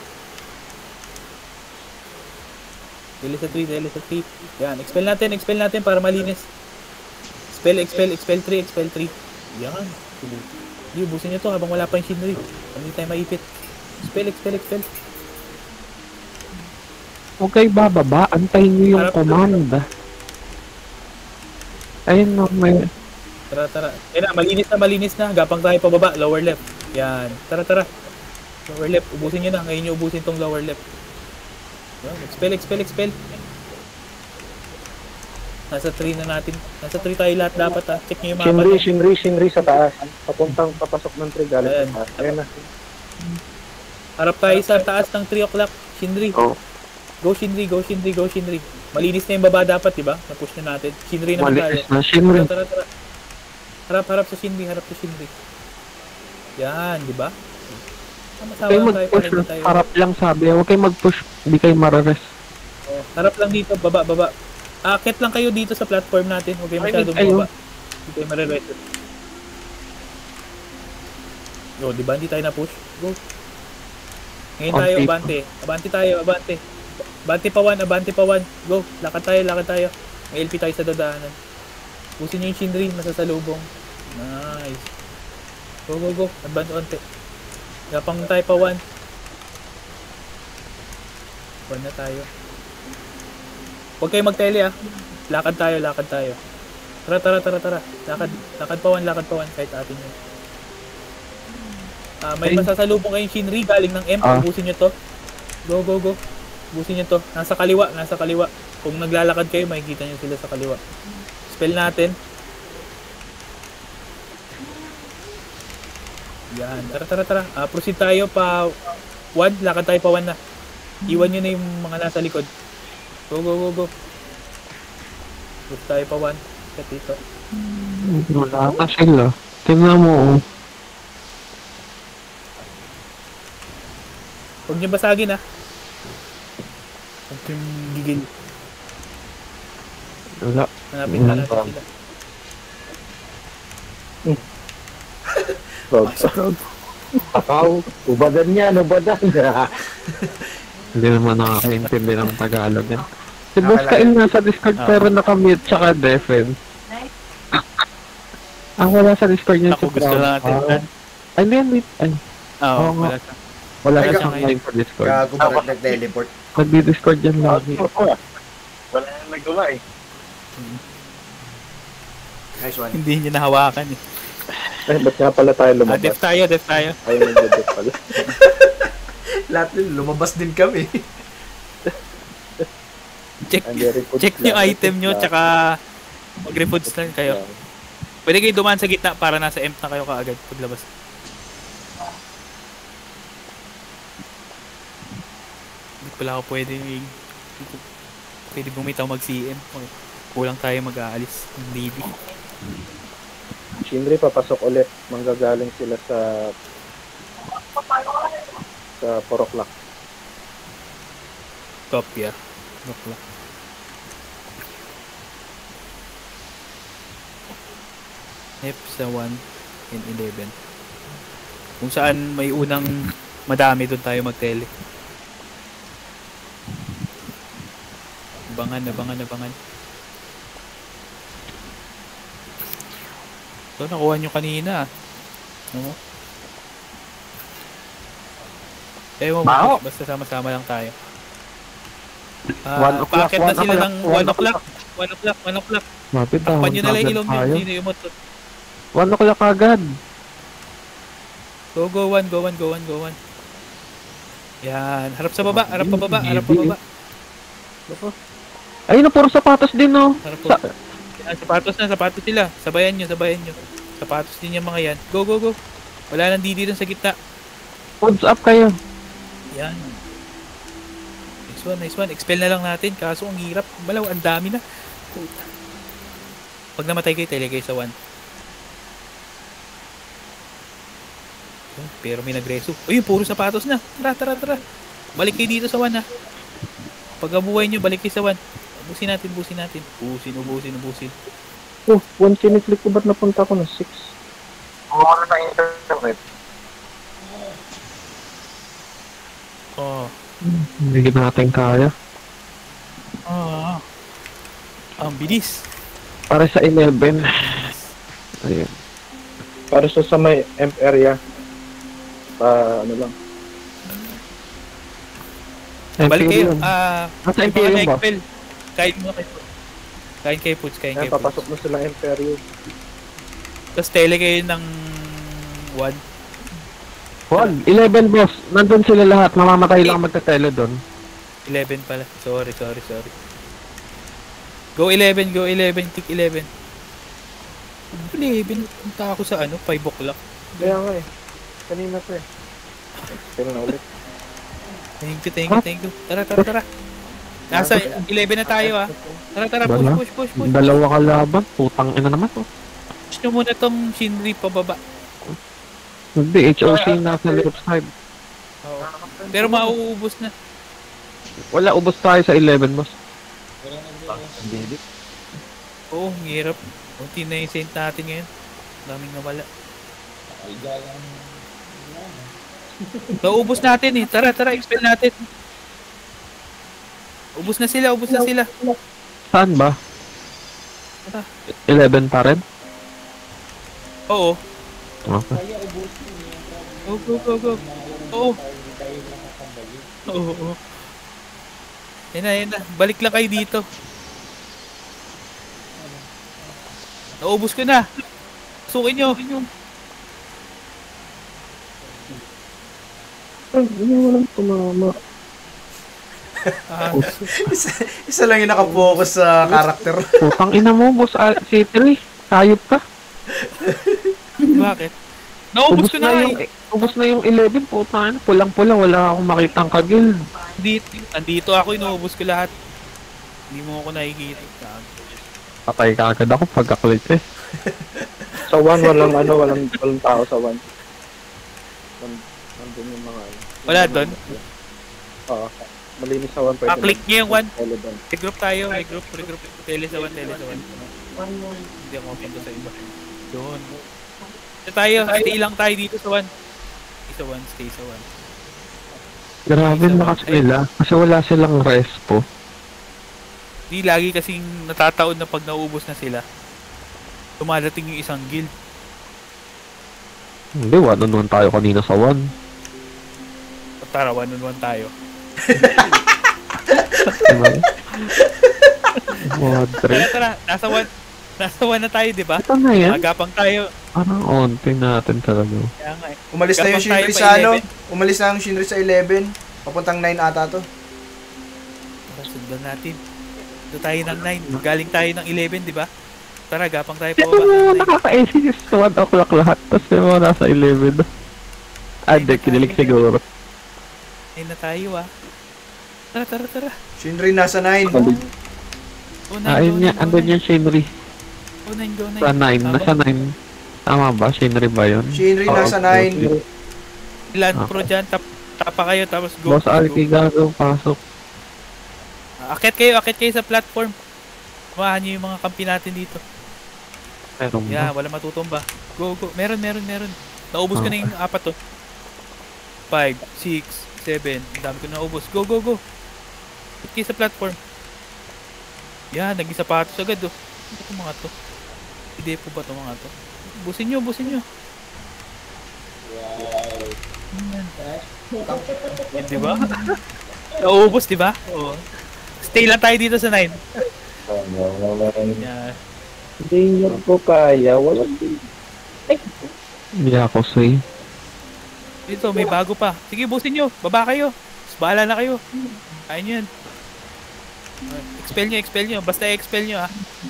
Tele sa three, tele sa three. Yan, expel natin, expel natin para malinis. Expel, expel, expel three, expel three. Yan. Hindi, ubusin nyo to habang wala pa yung Shinri. Hindi tayo maipit. Expel, expel, expel. Huwag kayo bababa, antayin nyo yung Harap- command. Ayun no, may... Tara, tara. Yan na, malinis na, malinis na. Gapang tayo pababa, lower left. Yan. Tara, tara. Lower left, ubusin nyo na. Ngayon nyo ubusin tong lower left. Yan, expel, expel, expel. Nasa three na natin. Nasa three tayo lahat dapat ha. Check nyo yung mapa. Shinri, Shinri, Shinri sa taas. Papuntang papasok ng tree galing Ayan. sa taas. Ayan na. Harap tayo sa taas ng three o'clock. Shinri. Oh, Go Shinri, go Shinri, go Shinri. Malinis na yung baba dapat, diba? Na-push na natin. Shinri naman tayo. malinis na. Shinri. Tara, tara, tara. Harap, harap sa Shinri, harap sa Shinri. Yan, diba? Huwag kayo Sama-sama tayo, mag-push. pareho tayo. Harap lang sabi. Huwag kayo mag-push. Hindi kayo marares. Oh, harap lang dito, baba, baba. Akit lang kayo dito sa platform natin. Huwag kayo masyadong Ayun. baba. Hindi kayo marireset. Yo, di ba? Hindi tayo na-push. Go. Ngayon tayo, Okay. abante. Abante tayo, abante. Abante pa one, abante pa one. Go. Lakad tayo, lakad tayo. May L P tayo sa dadaanan. Pusin nyo yung Shinri, masasalubong. Nice. Go, go, go. Advance onte. Gapang tayo pa one. One na tayo. Huwag kayo mag-tele ah. Lakad tayo, lakad tayo. Tara, tara, tara, tara. Lakad, lakad pa one, lakad pa one. Kahit atin yun. Ah, may Ay. masasalubong kayong Shinri galing ng M. Ah. Ubusin nyo to. Go, go, go. Ubusin nyo to. Nasa kaliwa, nasa kaliwa. Kung naglalakad kayo, makikita nyo sila sa kaliwa. Spell natin. Yan. Tara, tara, tara. Ah, proceed tayo pa one. Lakad tayo pa one na. Iwan nyo na yung mga nasa likod. Go, go, go, go. Proceed tayo pa one. Kat dito. Wala na sila. Tingnan mo. Oh. Huwag nyo basagin ah. Huwag yung gigil. Wala. Hanapin na natin sila. Proud. Akaw, ubadan niya, ubadan. Hindi naman nakakaintindi ng Tagalog yan. Si Boss Kain nasa Discord pero nakamute tsaka defense. Ah, wala sa Discord niya. Ako gusto lang natin. Ah, Ay, hindi, hindi. Ay, Ah, Oo oo, nga. wala siya. wala Ay, na ka- siyang ngayon sa Discord. Gago ba nag-teleport? Nagdi-Discord yan lagi. Wala na nagawa eh. Nice one. Hindi niya nahawakan eh. Eh, ba't nga pala tayo Ah, lumabas? def tayo, def tayo. Ayun, nag-def pala. Lahat din, lumabas din kami. Check, Ang very good check nyo plan. item nyo, tsaka mag-refoods lang kayo. Pwede kayo dumaan sa gitna para nasa M na kayo kaagad paglabas. Hindi pala ako pwede, hindi ko pwede bumitaw mag-C M. Kulang tayo mag-aalis ng Navy. Shinri, papasok ulit. Manggagaling sila sa sa four o'clock. Copy ah. Bakla. F sa one and eleven. Kung saan may unang madami doon tayo mag-tele. Abangan, abangan, abangan. So, nakuha nyo kanina. No? Eh, mo, Bao! basta sama-sama lang tayo. Ah, One o'clock, paakit na one sila o'clock, ng one one o'clock. one o'clock, one o'clock. Mapit ah. Takpan nyo na lang magbablog ilong nyo. tayo. Sino yung motor? One o'clock agad. Go, go, one, go, one, go, one, go, one. Yan. Harap sa baba, harap pa baba, harap pa baba. Ayun na, puro sapatos din oh. Harap pa baba. Yan, sapatos na, sapatos sila. Sabayan nyo, sabayan nyo. Sapatos din yung mga yan. Go, go, go. Wala nang didi dun sa gitna. Odds up kayo. Yan. Nice one, nice one. Expel na lang natin. Kaso ang hirap. Malaw, ang dami na. Puta. Pag namatay kayo, tele kayo sa one. Oh, pero may nagreso. Ayun, puro sapatos na. Tara, tara, tara. Balik kayo dito sa one ha. Pag abuhay nyo, balik kayo sa one. Ubusin natin, ubusin natin. Ubusin, ubusin, ubusin. Oh, one kiniklik ko ba't napunta ko ng six? Wala na internet. Oh. Hindi natin kaya. Oh. Ang bilis. Para sa eleven. Ayun. Para sa sa may M area. Pa ano lang. Balik kayo. Imperium. Ah, Nasa yung mga Imperium ba? na-expel. Kain mo kay Puts. Kain kay Puts, kain Ayan, kay Puts. papasok na silang Imperium. Tapos tele kayo ng one. Wag, eleven boss. Nandun sila lahat. Mamamatay lang magtatelo doon. eleven pala. Sorry, sorry, sorry. Go eleven, go eleven, tick eleven. eleven, punta ako sa ano, five o'clock. Kaya nga eh. Kanina pa eh. Pero na ulit. Thank you, thank you, thank you. Tara, tara, tara. Nasa eleven na tayo ah. Tara, tara, push, Dala. push, push, push. Dalawa kalaban. Putang ina naman. Oh. Push nyo muna tong Shinri pababa. Hindi, H O C nasa left side. Oo. Pero mauubos na. Wala, ubos tayo sa eleven boss. Oo, ang hirap. Kunti na yung saint natin ngayon. Daming nawala. Naubos natin eh. Tara, tara, expel natin. Ubos na sila, ubos na sila. Saan ba? eleven pa rin? Oo. Okay. Go, go, go, go. Oo. Oo, oo. Yan na, yan na. Balik lang kayo dito. Naubos ko na. Sukin nyo. Ay, hindi walang tumama. Ah, isa, isa lang yung nakapokus sa karakter. Putang ina mo, boss. Ah, si Tri, hayop ka. bakit? Naubos Ubus ko na na yung, eh. ubus na yung eleven, putang ina. Pulang-pula, wala akong makitang kagil. Andito, andito ako, inuubos ko lahat. Hindi mo ako nakikita. Patay ka agad ako pagka-click eh. Sa one, walang ano, walang, walang tao sa one. Nan- Nandun yung mga ano. Wala doon? Oo. Malinis sa one. pwede Ah, click mag- niyo yung one. mag-eleven. Regroup tayo, regroup, regroup. Tele sa one, tele sa one. Hindi ako mapinto sa iba. Doon. Ito tayo, stay lang tayo dito sa one. Stay sa one, stay sa one. Grabe lakas nila. Kasi wala silang respo. Di lagi kasing natataon na pag naubos na sila. Tumadating yung isang guild. Hindi, one on one tayo kanina sa one. Tara, one on one tayo. Diba? One, three. Tara, nasa one. Nasa one na tayo, di ba? Ito na yan. Agapang tayo. Parang onti natin talaga. Kaya nga eh. Umalis na yung Gapang tayo Shinri pa sa ano? eleven. Umalis na yung Shinri sa eleven. Papuntang nine ata to. Tara, sundan natin. Ito tayo ng nine. Galing tayo ng eleven, di ba? Tara, gapang tayo pa Ito baba. na, nakaka-exist sa one o'clock lahat. Tapos yung mga nasa eleven. Ah, di, kinilig siguro. Ayun na tayo ah. Tara, tara, tara. Shinri nasa nine. Oh, nine, Ah, go, ayun niya, nine, go, andun nine. yung Shinri. Go, nine, go, nine. Sa nine, Tama. nasa nine. Tama ba? Shinri ba yun? Shinri Oo, nasa okay. nine. Land Okay. pro dyan. Tap, tapa kayo, tapos go. Boss Alki, go. gago, pasok. Ah, Akit kayo, akit kayo sa platform. Kumahan nyo yung mga kampi natin dito. Meron ba? Yeah, wala matutumba. Go, go. Meron, meron, meron. Naubos ko na yung apat to. five, six, seven. Ang dami ko na naubos. Go, go, go. Akit kayo sa platform. Yan, naging sapatos agad oh. Ano itong mga to? Hindi po ba itong mga to? Busin nyo, busin nyo. Yan. Yan, di ba? Nauubos, di ba? Oo. Stay lang tayo dito sa nine. Yan. Hindi nyo po kaya. Wala. Hindi ako say. Dito, may bago pa. Sige, busin nyo. Baba kayo. Mas bahala na kayo. Kaya nyo yan. Uh, expel nyo, expel nyo. Basta expel nyo, ha.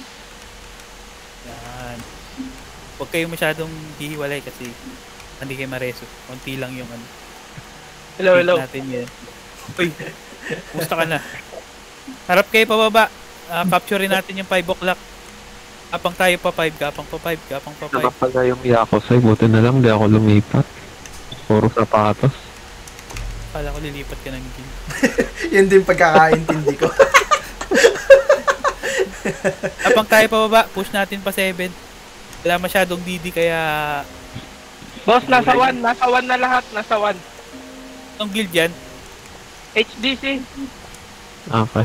Yan. Huwag kayo masyadong hihiwalay kasi hindi kayo mareso. Konti lang yung ano. Hello, hello. Natin yan. Uy, kumusta ka na? Harap kayo pababa. Uh, capture natin yung five o'clock. Kapang tayo pa five, kapang pa five, kapang pa five. Nakapaga yung yako say. Buti na lang, di ako lumipat. Puro sapatos. Kala ko lilipat ka ng game. Yan din pagkakaintindi ko. Kapang tayo pababa, push natin pa seven. Wala masyadong D D kaya Boss, nasa one. Nasa one na lahat. Nasa one. ang guild yan. H D C. Okay.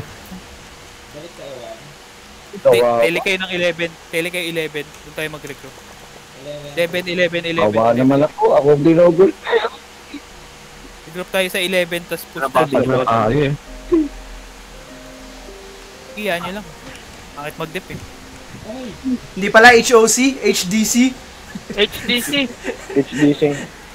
Te- Kawawa. Tele kayo ng eleven. Tele kayo eleven. Doon tayo mag-recruit. eleven, eleven, eleven. Kawawa naman ako. Ako ang binogol. Regroup tayo sa eleven, tas push Napasag tayo. na tayo eh. Iyan nyo lang. Bakit mag-dip eh? Hindi pala H O C, H D C. H D C. H D C.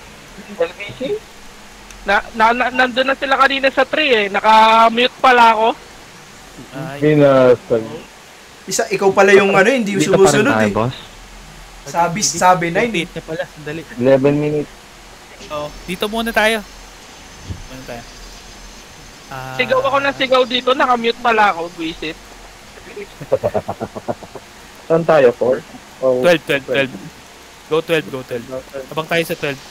Na, na, na nandun na sila kanina sa tree eh. Naka-mute pala ako. Ay, Binasag. Isa, ikaw pala yung ano, hindi Dito pa rin sumusunod tayo, eh. boss. Sabi, sabi nine eh. update na pala. Sandali. eleven minutes. Oo. Dito muna tayo. Muna tayo. Ah, Sigaw ako na sigaw dito. Naka-mute pala ako. Visit. Saan tayo, four? Oh, twelve, twelve, twelve. Go twelve, go twelve. Abang tayo sa twelve.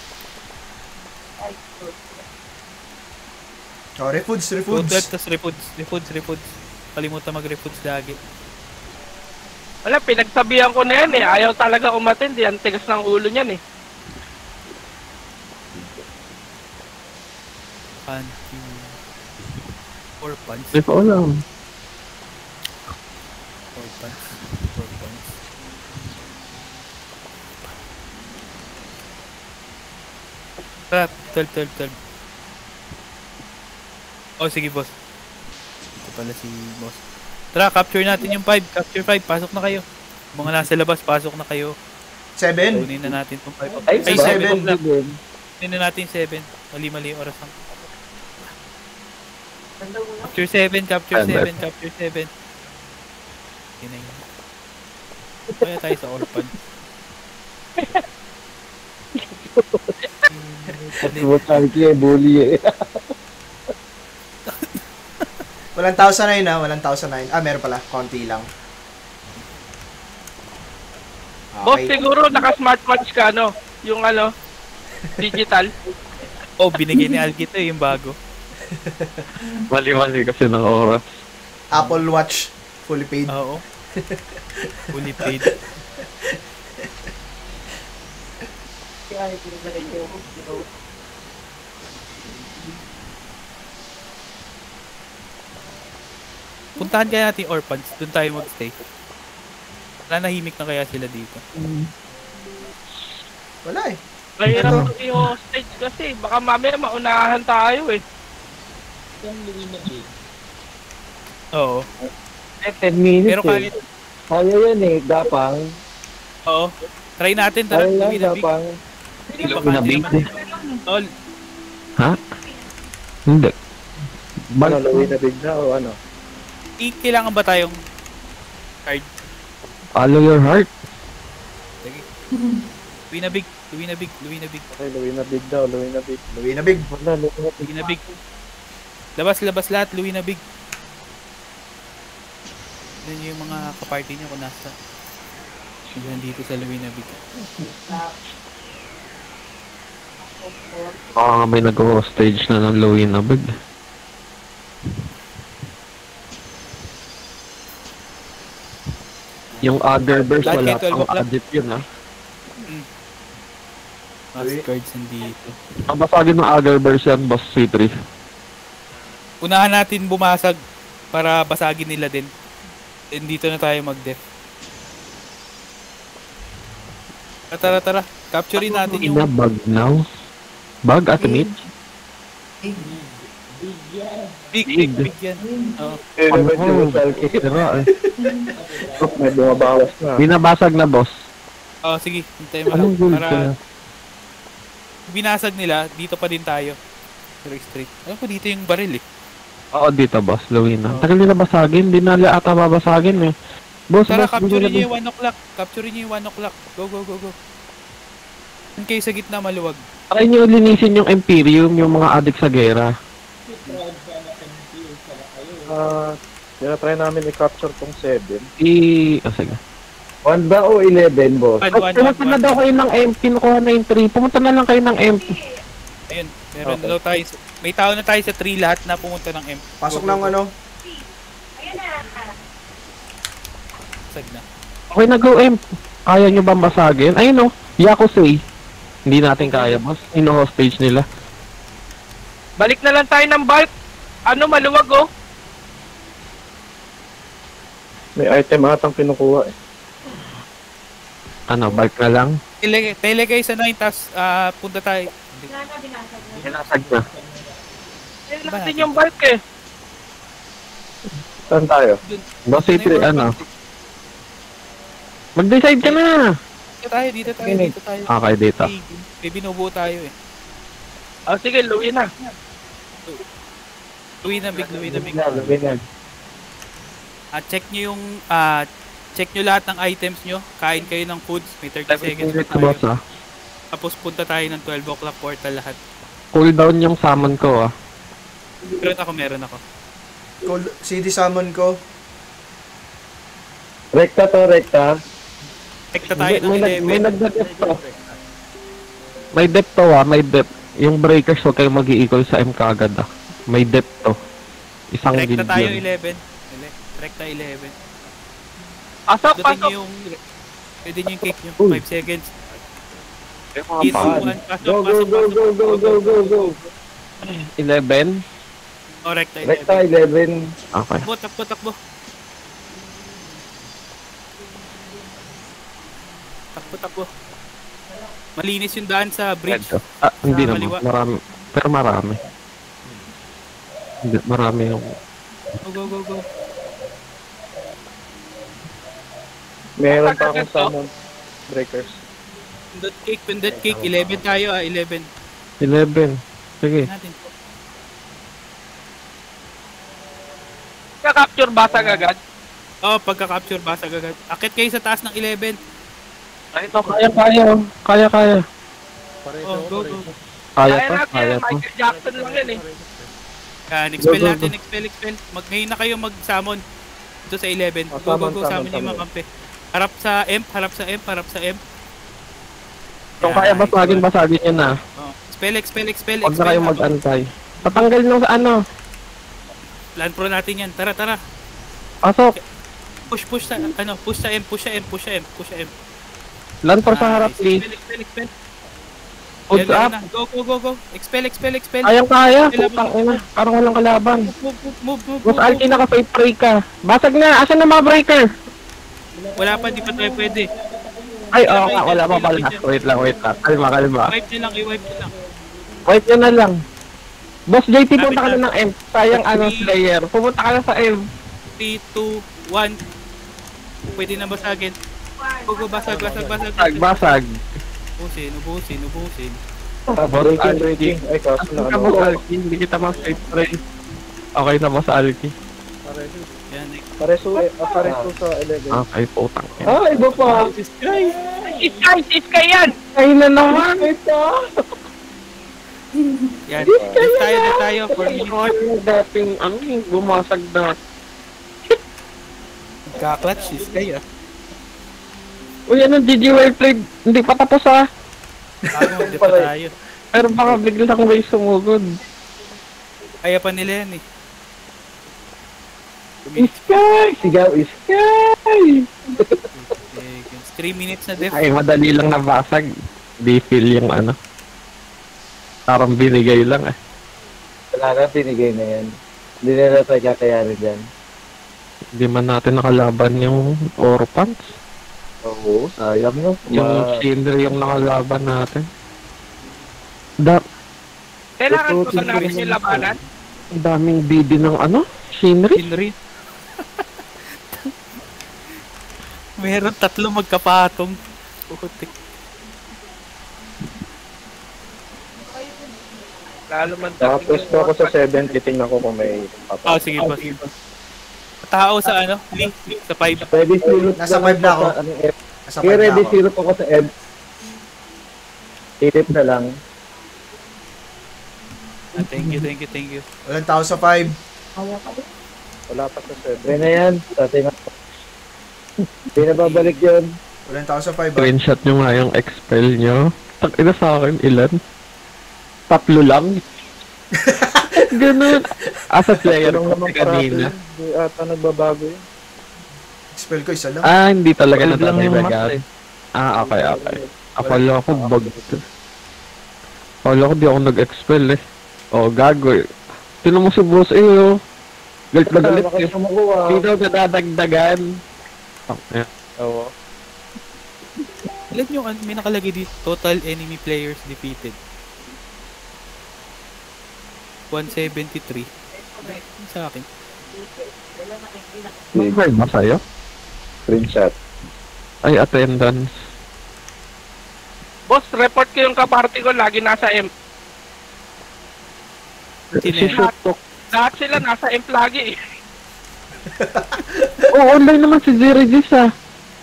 Oh, refoods, Go refoods. twelve, tas refoods, refoods, refoods. Kalimutan mag-refoods lagi. Wala, pinagsabihan ko na yan eh. Ayaw talaga umattend eh. Ang tigas ng ulo niyan eh. Panty. Four pants. Di ko alam. Four pants. Four pants. Tara, twelve, twelve, twelve. Oh, sige boss. Ito pala si boss. Tara, capture natin yung five. Capture five. Pasok na kayo. Mga nasa labas, pasok na kayo. Seven. Kunin na natin itong five. Ay, Ay, seven. seven. Kunin na natin seven. Mali-mali yung oras lang. Capture seven, capture seven, capture seven. Yun na yun. Kaya tayo sa orphan. Butalki eh, bully eh. Walang one thousand nine ah, walang one thousand nine. Ah, meron pala. Konti lang. Boss, Okay. siguro naka-smartwatch ka, no? Yung ano, digital. Oh, binigay ni Alki ito yung bago. Mali-mali kasi ng oras. Apple Watch. Fully paid. Oo. Fully paid. Puntahan kaya natin yung orphans. Doon tayo magstay. Nanahimik na kaya sila dito. Wala eh. Mahirap yung stage kasi. Baka mamaya maunahan tayo eh. Oo. Eh, ten minutes Pero eh. kahit, Kaya yan eh, gapang. oo. Try natin. Tara, Kaya yan, gawin na big. gapang. Hindi baka hindi naman. Tol, Ha? Hindi. Ano, lawin na big na o ano? i- kailangan ba tayong card? Follow your heart. Sige. Luwi na big. Luwi na big. Luwi na big. Okay, lawin na big daw, lawin na big. Luwi na big. Wala, lawin na big. Luwi na big. Labas, labas lahat. Luwi na big. Yan yung mga kaparty niyo kung nasa. Yan dito sa Luwi na big. Baka may nag-hostage na ng Lowin na big. Yung other verse, Lahat wala kayo twelve pang o'clock. adit yun ha. Mas cards nandito. Ang basagin ng other verse yan, boss C three. Unahan natin bumasag para basagin nila din. And dito na tayo mag-def. Ah, Tara, tara. Capturein natin yung... Ina bug now. Bug at meet? Big, big, big yan. Oo. Eh, naman si Butalki. Sira eh. Oh, may bumabawas na. Binabasag na boss. Oh, sige. Hintayin mo lang. Anong gold Para ka? binasag nila, dito pa din tayo. Pero straight. Alam ko dito yung baril eh. Oo, dito boss, Lowin na. Oo. Tagal nila basagin, di nila ata babasagin eh. Boss, Tara, boss, capturein hindi nyo yung one o'clock. Capturein nyo yung one o'clock. Go, go, go, go. Yung kayo sa gitna maluwag. Try nyo linisin yung Imperium, yung mga adik sa gera. Ah, kaya try namin i-capture tong seven. I... Oh, sige. one ba o eleven, boss? One, Oh, one, pumunta one, na one. daw kayo ng M P, kinukuha na yung three. Pumunta na lang kayo ng M P. Ayun. Meron Okay. daw tayo. sa- May tao na tayo sa tree lahat na pumunta ng M. Pasok Go, go, ng go. ano. Sag na. Okay na go M. Kaya nyo bang basagin? Ayun o, Yakusei. Hindi natin kaya boss. Ino-hostage nila. Balik na lang tayo ng bulk. Ano, maluwag oh. May item atang kinukuha eh. Ano, bike na lang? Tele, tele kayo sa nine, tapos ah, punta tayo. Binasag na. Ba natin? yung bike eh. Saan tayo? Boss City, ano? Mag-decide ka na. Dito tayo, dito tayo, dito tayo. Okay, dito. May, may binubuo tayo eh. Oh, sige, luwi na. Luwi na big, luwi na big. Labi na. At check nyo yung, ah, check nyo lahat ng items nyo. Kain kayo ng foods. May thirty seconds pa Boss tayo. ah. Tapos punta tayo ng twelve o'clock portal lahat. Cool down yung summon ko ah. Meron ako, meron ako. Cold, C D summon ko. Rekta to, rekta. Tekta tayo ng may, nag, may eleven. nagda-depth to. May depth to ah, may depth. Yung breakers huwag kayo mag-i-equal sa M kagad ah. May depth to. Isang Tekta guild tayo yun. eleven. Ele- Tekta eleven. Pasok, Pwede nyo pasok! yung, pwede nyo yung cake nyo. Uy. five seconds. Eh, mga Hit pa- one. Pasok, Go, go, pasok, go, pasok. go, go, go, go, go. eleven? Oh, Rekta Rekta eleven. eleven. Okay. Takbo, takbo, takbo. Takbo, takbo. Malinis yung daan sa bridge. Ito. Ah, hindi Sa naman. kaliwa. Marami. Pero marami. Hindi, marami yung... Go, go, go, go. Meron pa akong summon breakers. Pindot cake, pindot cake. eleven tayo ah, eleven. eleven. Sige. Natin. Ka-capture basag agad? Oh, pagka-capture basag agad. Akit kayo sa taas ng eleven. Ay, ito, kaya, kaya. Kaya, kaya. Oh, go, go. Kaya pa, kaya pa. Jackson lang yan eh. Yan, expel Go, go, natin, expel, expel. Mag, ngayon na kayo mag-summon. Ito sa eleven. Oh, Go, go, summon, go, summon, summon yung mga summon. kampe. Harap sa M, harap sa M, harap sa M. Kung kaya basagin, basagin nyo na. Oh. Expel, expel, expel, Huwag na expel. kayo mag-antay. Patanggal nung sa ano. Plan pro natin yan. Tara, tara. Pasok. Push, push sa, ano, push sa M, push sa M, push sa M, push sa M. Land for sa harap, Nice. please. Expel, expel, expel. Hoods Yan, yan up. na. Go, go, go, go. Expel, expel, expel. Kayang kaya. Kailangan Putang mo. ina. Parang walang kalaban. Move, move, move, move, move, Boss move. Alki, naka-fake break ka. Basag na. Asan na mga breaker? Wala pa, di pa tayo pwede. Ay, oo nga. Wala pa pala. Wait lang, wait lang. Kalma, kalma. Wipe nyo lang, i-wipe nyo lang. Wait nyo na lang. Boss J T, punta ka Lapit na ng M. Sayang ano, Slayer. Pumunta ka na sa M. three, two, one. Pwede na basagin. Go, go, basag, basag, basag. Basag, basag. Ubusin, ubusin, ubusin. Boss Breaking, Alki. breaking. Ay, kaso na Ka, ano. Boss Alki. Hindi kita ma-fake break. Okay na, Boss Alki. Yan, next. Pareso, eh, ah, pareso sa eleven. Okay, putang ina. Ah, iba pa. Iskay! Iskay yan! Ay na naman! Yan. Next tayo, next tayo. four minutes. Ay, yung dating, ano yung bumasag na. Kaklatch, is kayo. Uy, ano, G G well played. Hindi pa tapos ah. Ano, hindi pa tayo. Pero baka biglang may sumugod. Kaya pa nila yan eh. Iskay! Sigaw, iskay! three minutes na def. Ay, madali lang nabasag. Di feel yung ano. Parang binigay lang eh. Wala na, binigay na yan. Hindi na natin kakayanin dyan. Hindi man natin nakalaban yung Orphans. Oo, sayang no. Yung Ma- Shinra yung nakalaban natin. Da Kailangan ko sa namin yung labanan? ang daming B D ng ano? Shinra? Henry. Meron tatlo magkapatong. Putik. Lalo man. Nakapwesto ako sa seven, titingnan ko kung may Oh, sige po. Tao sa ano? Lee, sa five. Ready silot Nasa lang five na ako. sa anong F. Nasa Okay, five na ready ako. silot ako sa F. Tilip na lang. Ah, thank you, thank you, thank you. Walang tao sa five. wala pa sa seven. Okay na yan. Tatay na. Hindi na babalik yun. Walang tao sa five. ah. Screenshot nyo nga yung expel nyo. Tak ina sa akin, ilan? Tatlo lang. Ganun. Asa player Lang ko naman si kanina. parati. Hindi ata nagbabago yun. Expel ko isa lang. Ah, hindi talaga Twelve lang yung natatabagan. max Ah, okay, okay. Akala ko bug. Akala ko di ako nag-expel eh. Oh, gago eh. Tinan mo si boss eh, oh. Galit na galit. Kasama kayo kumukuha. Hindi daw nadadagdagan. Oh, yeah. Oo. Ilan yung an- may nakalagay dito? Total enemy players defeated. one seventy-three. Yung sa akin. May ba sa'yo? Screenshot. Ay, attendance. Boss, report ko yung kaparty ko, lagi nasa M. Sino Si yan? Shotok. Lahat sila nasa M lagi eh. Oh, online naman si Zero G's ah.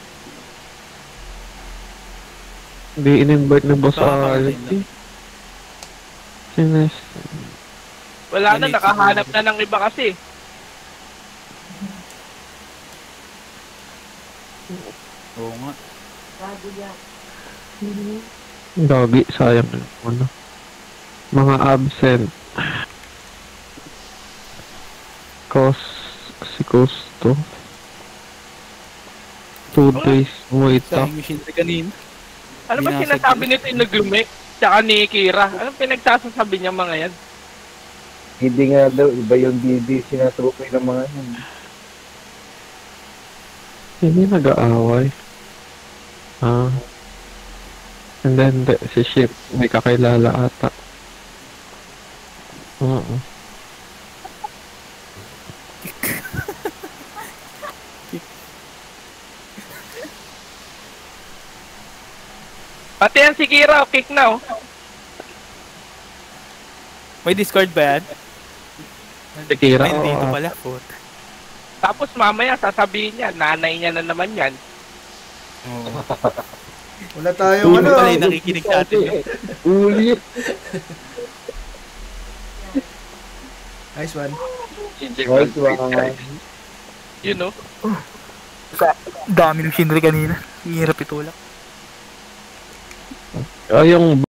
Hindi in-invite ng boss Baka sa online lang. Sines. Wala na, Yan, nakahanap na ng iba kasi. Oo nga. Gagi, sayang yung ano. Mga absent. Cos, si Costo. Two days, wait Sa up. machine na kanina. Ano ba Binasag sinasabi nila. nito yung naglumek? Tsaka ni Kira. Anong pinagsasasabi niya mga yan? Hindi nga daw, iba yung D D sinasukay ng mga yan. Hindi nag-aaway. Ah. And then, the, si Ship, may kakilala ata. Oo. Pati yan si Kira, kick na oh. May Discord ba yan? Si Kira, Ay, dito oo. pala. Put. Tapos mamaya sasabihin niya, nanay niya na naman yan. Oo. Wala tayong Ano ano. pala yung nakikinig sa atin. no? Ulit. Nice one. Right, wow. You know? Dami ng shinry kanina. Hirap itulak. Ah, yung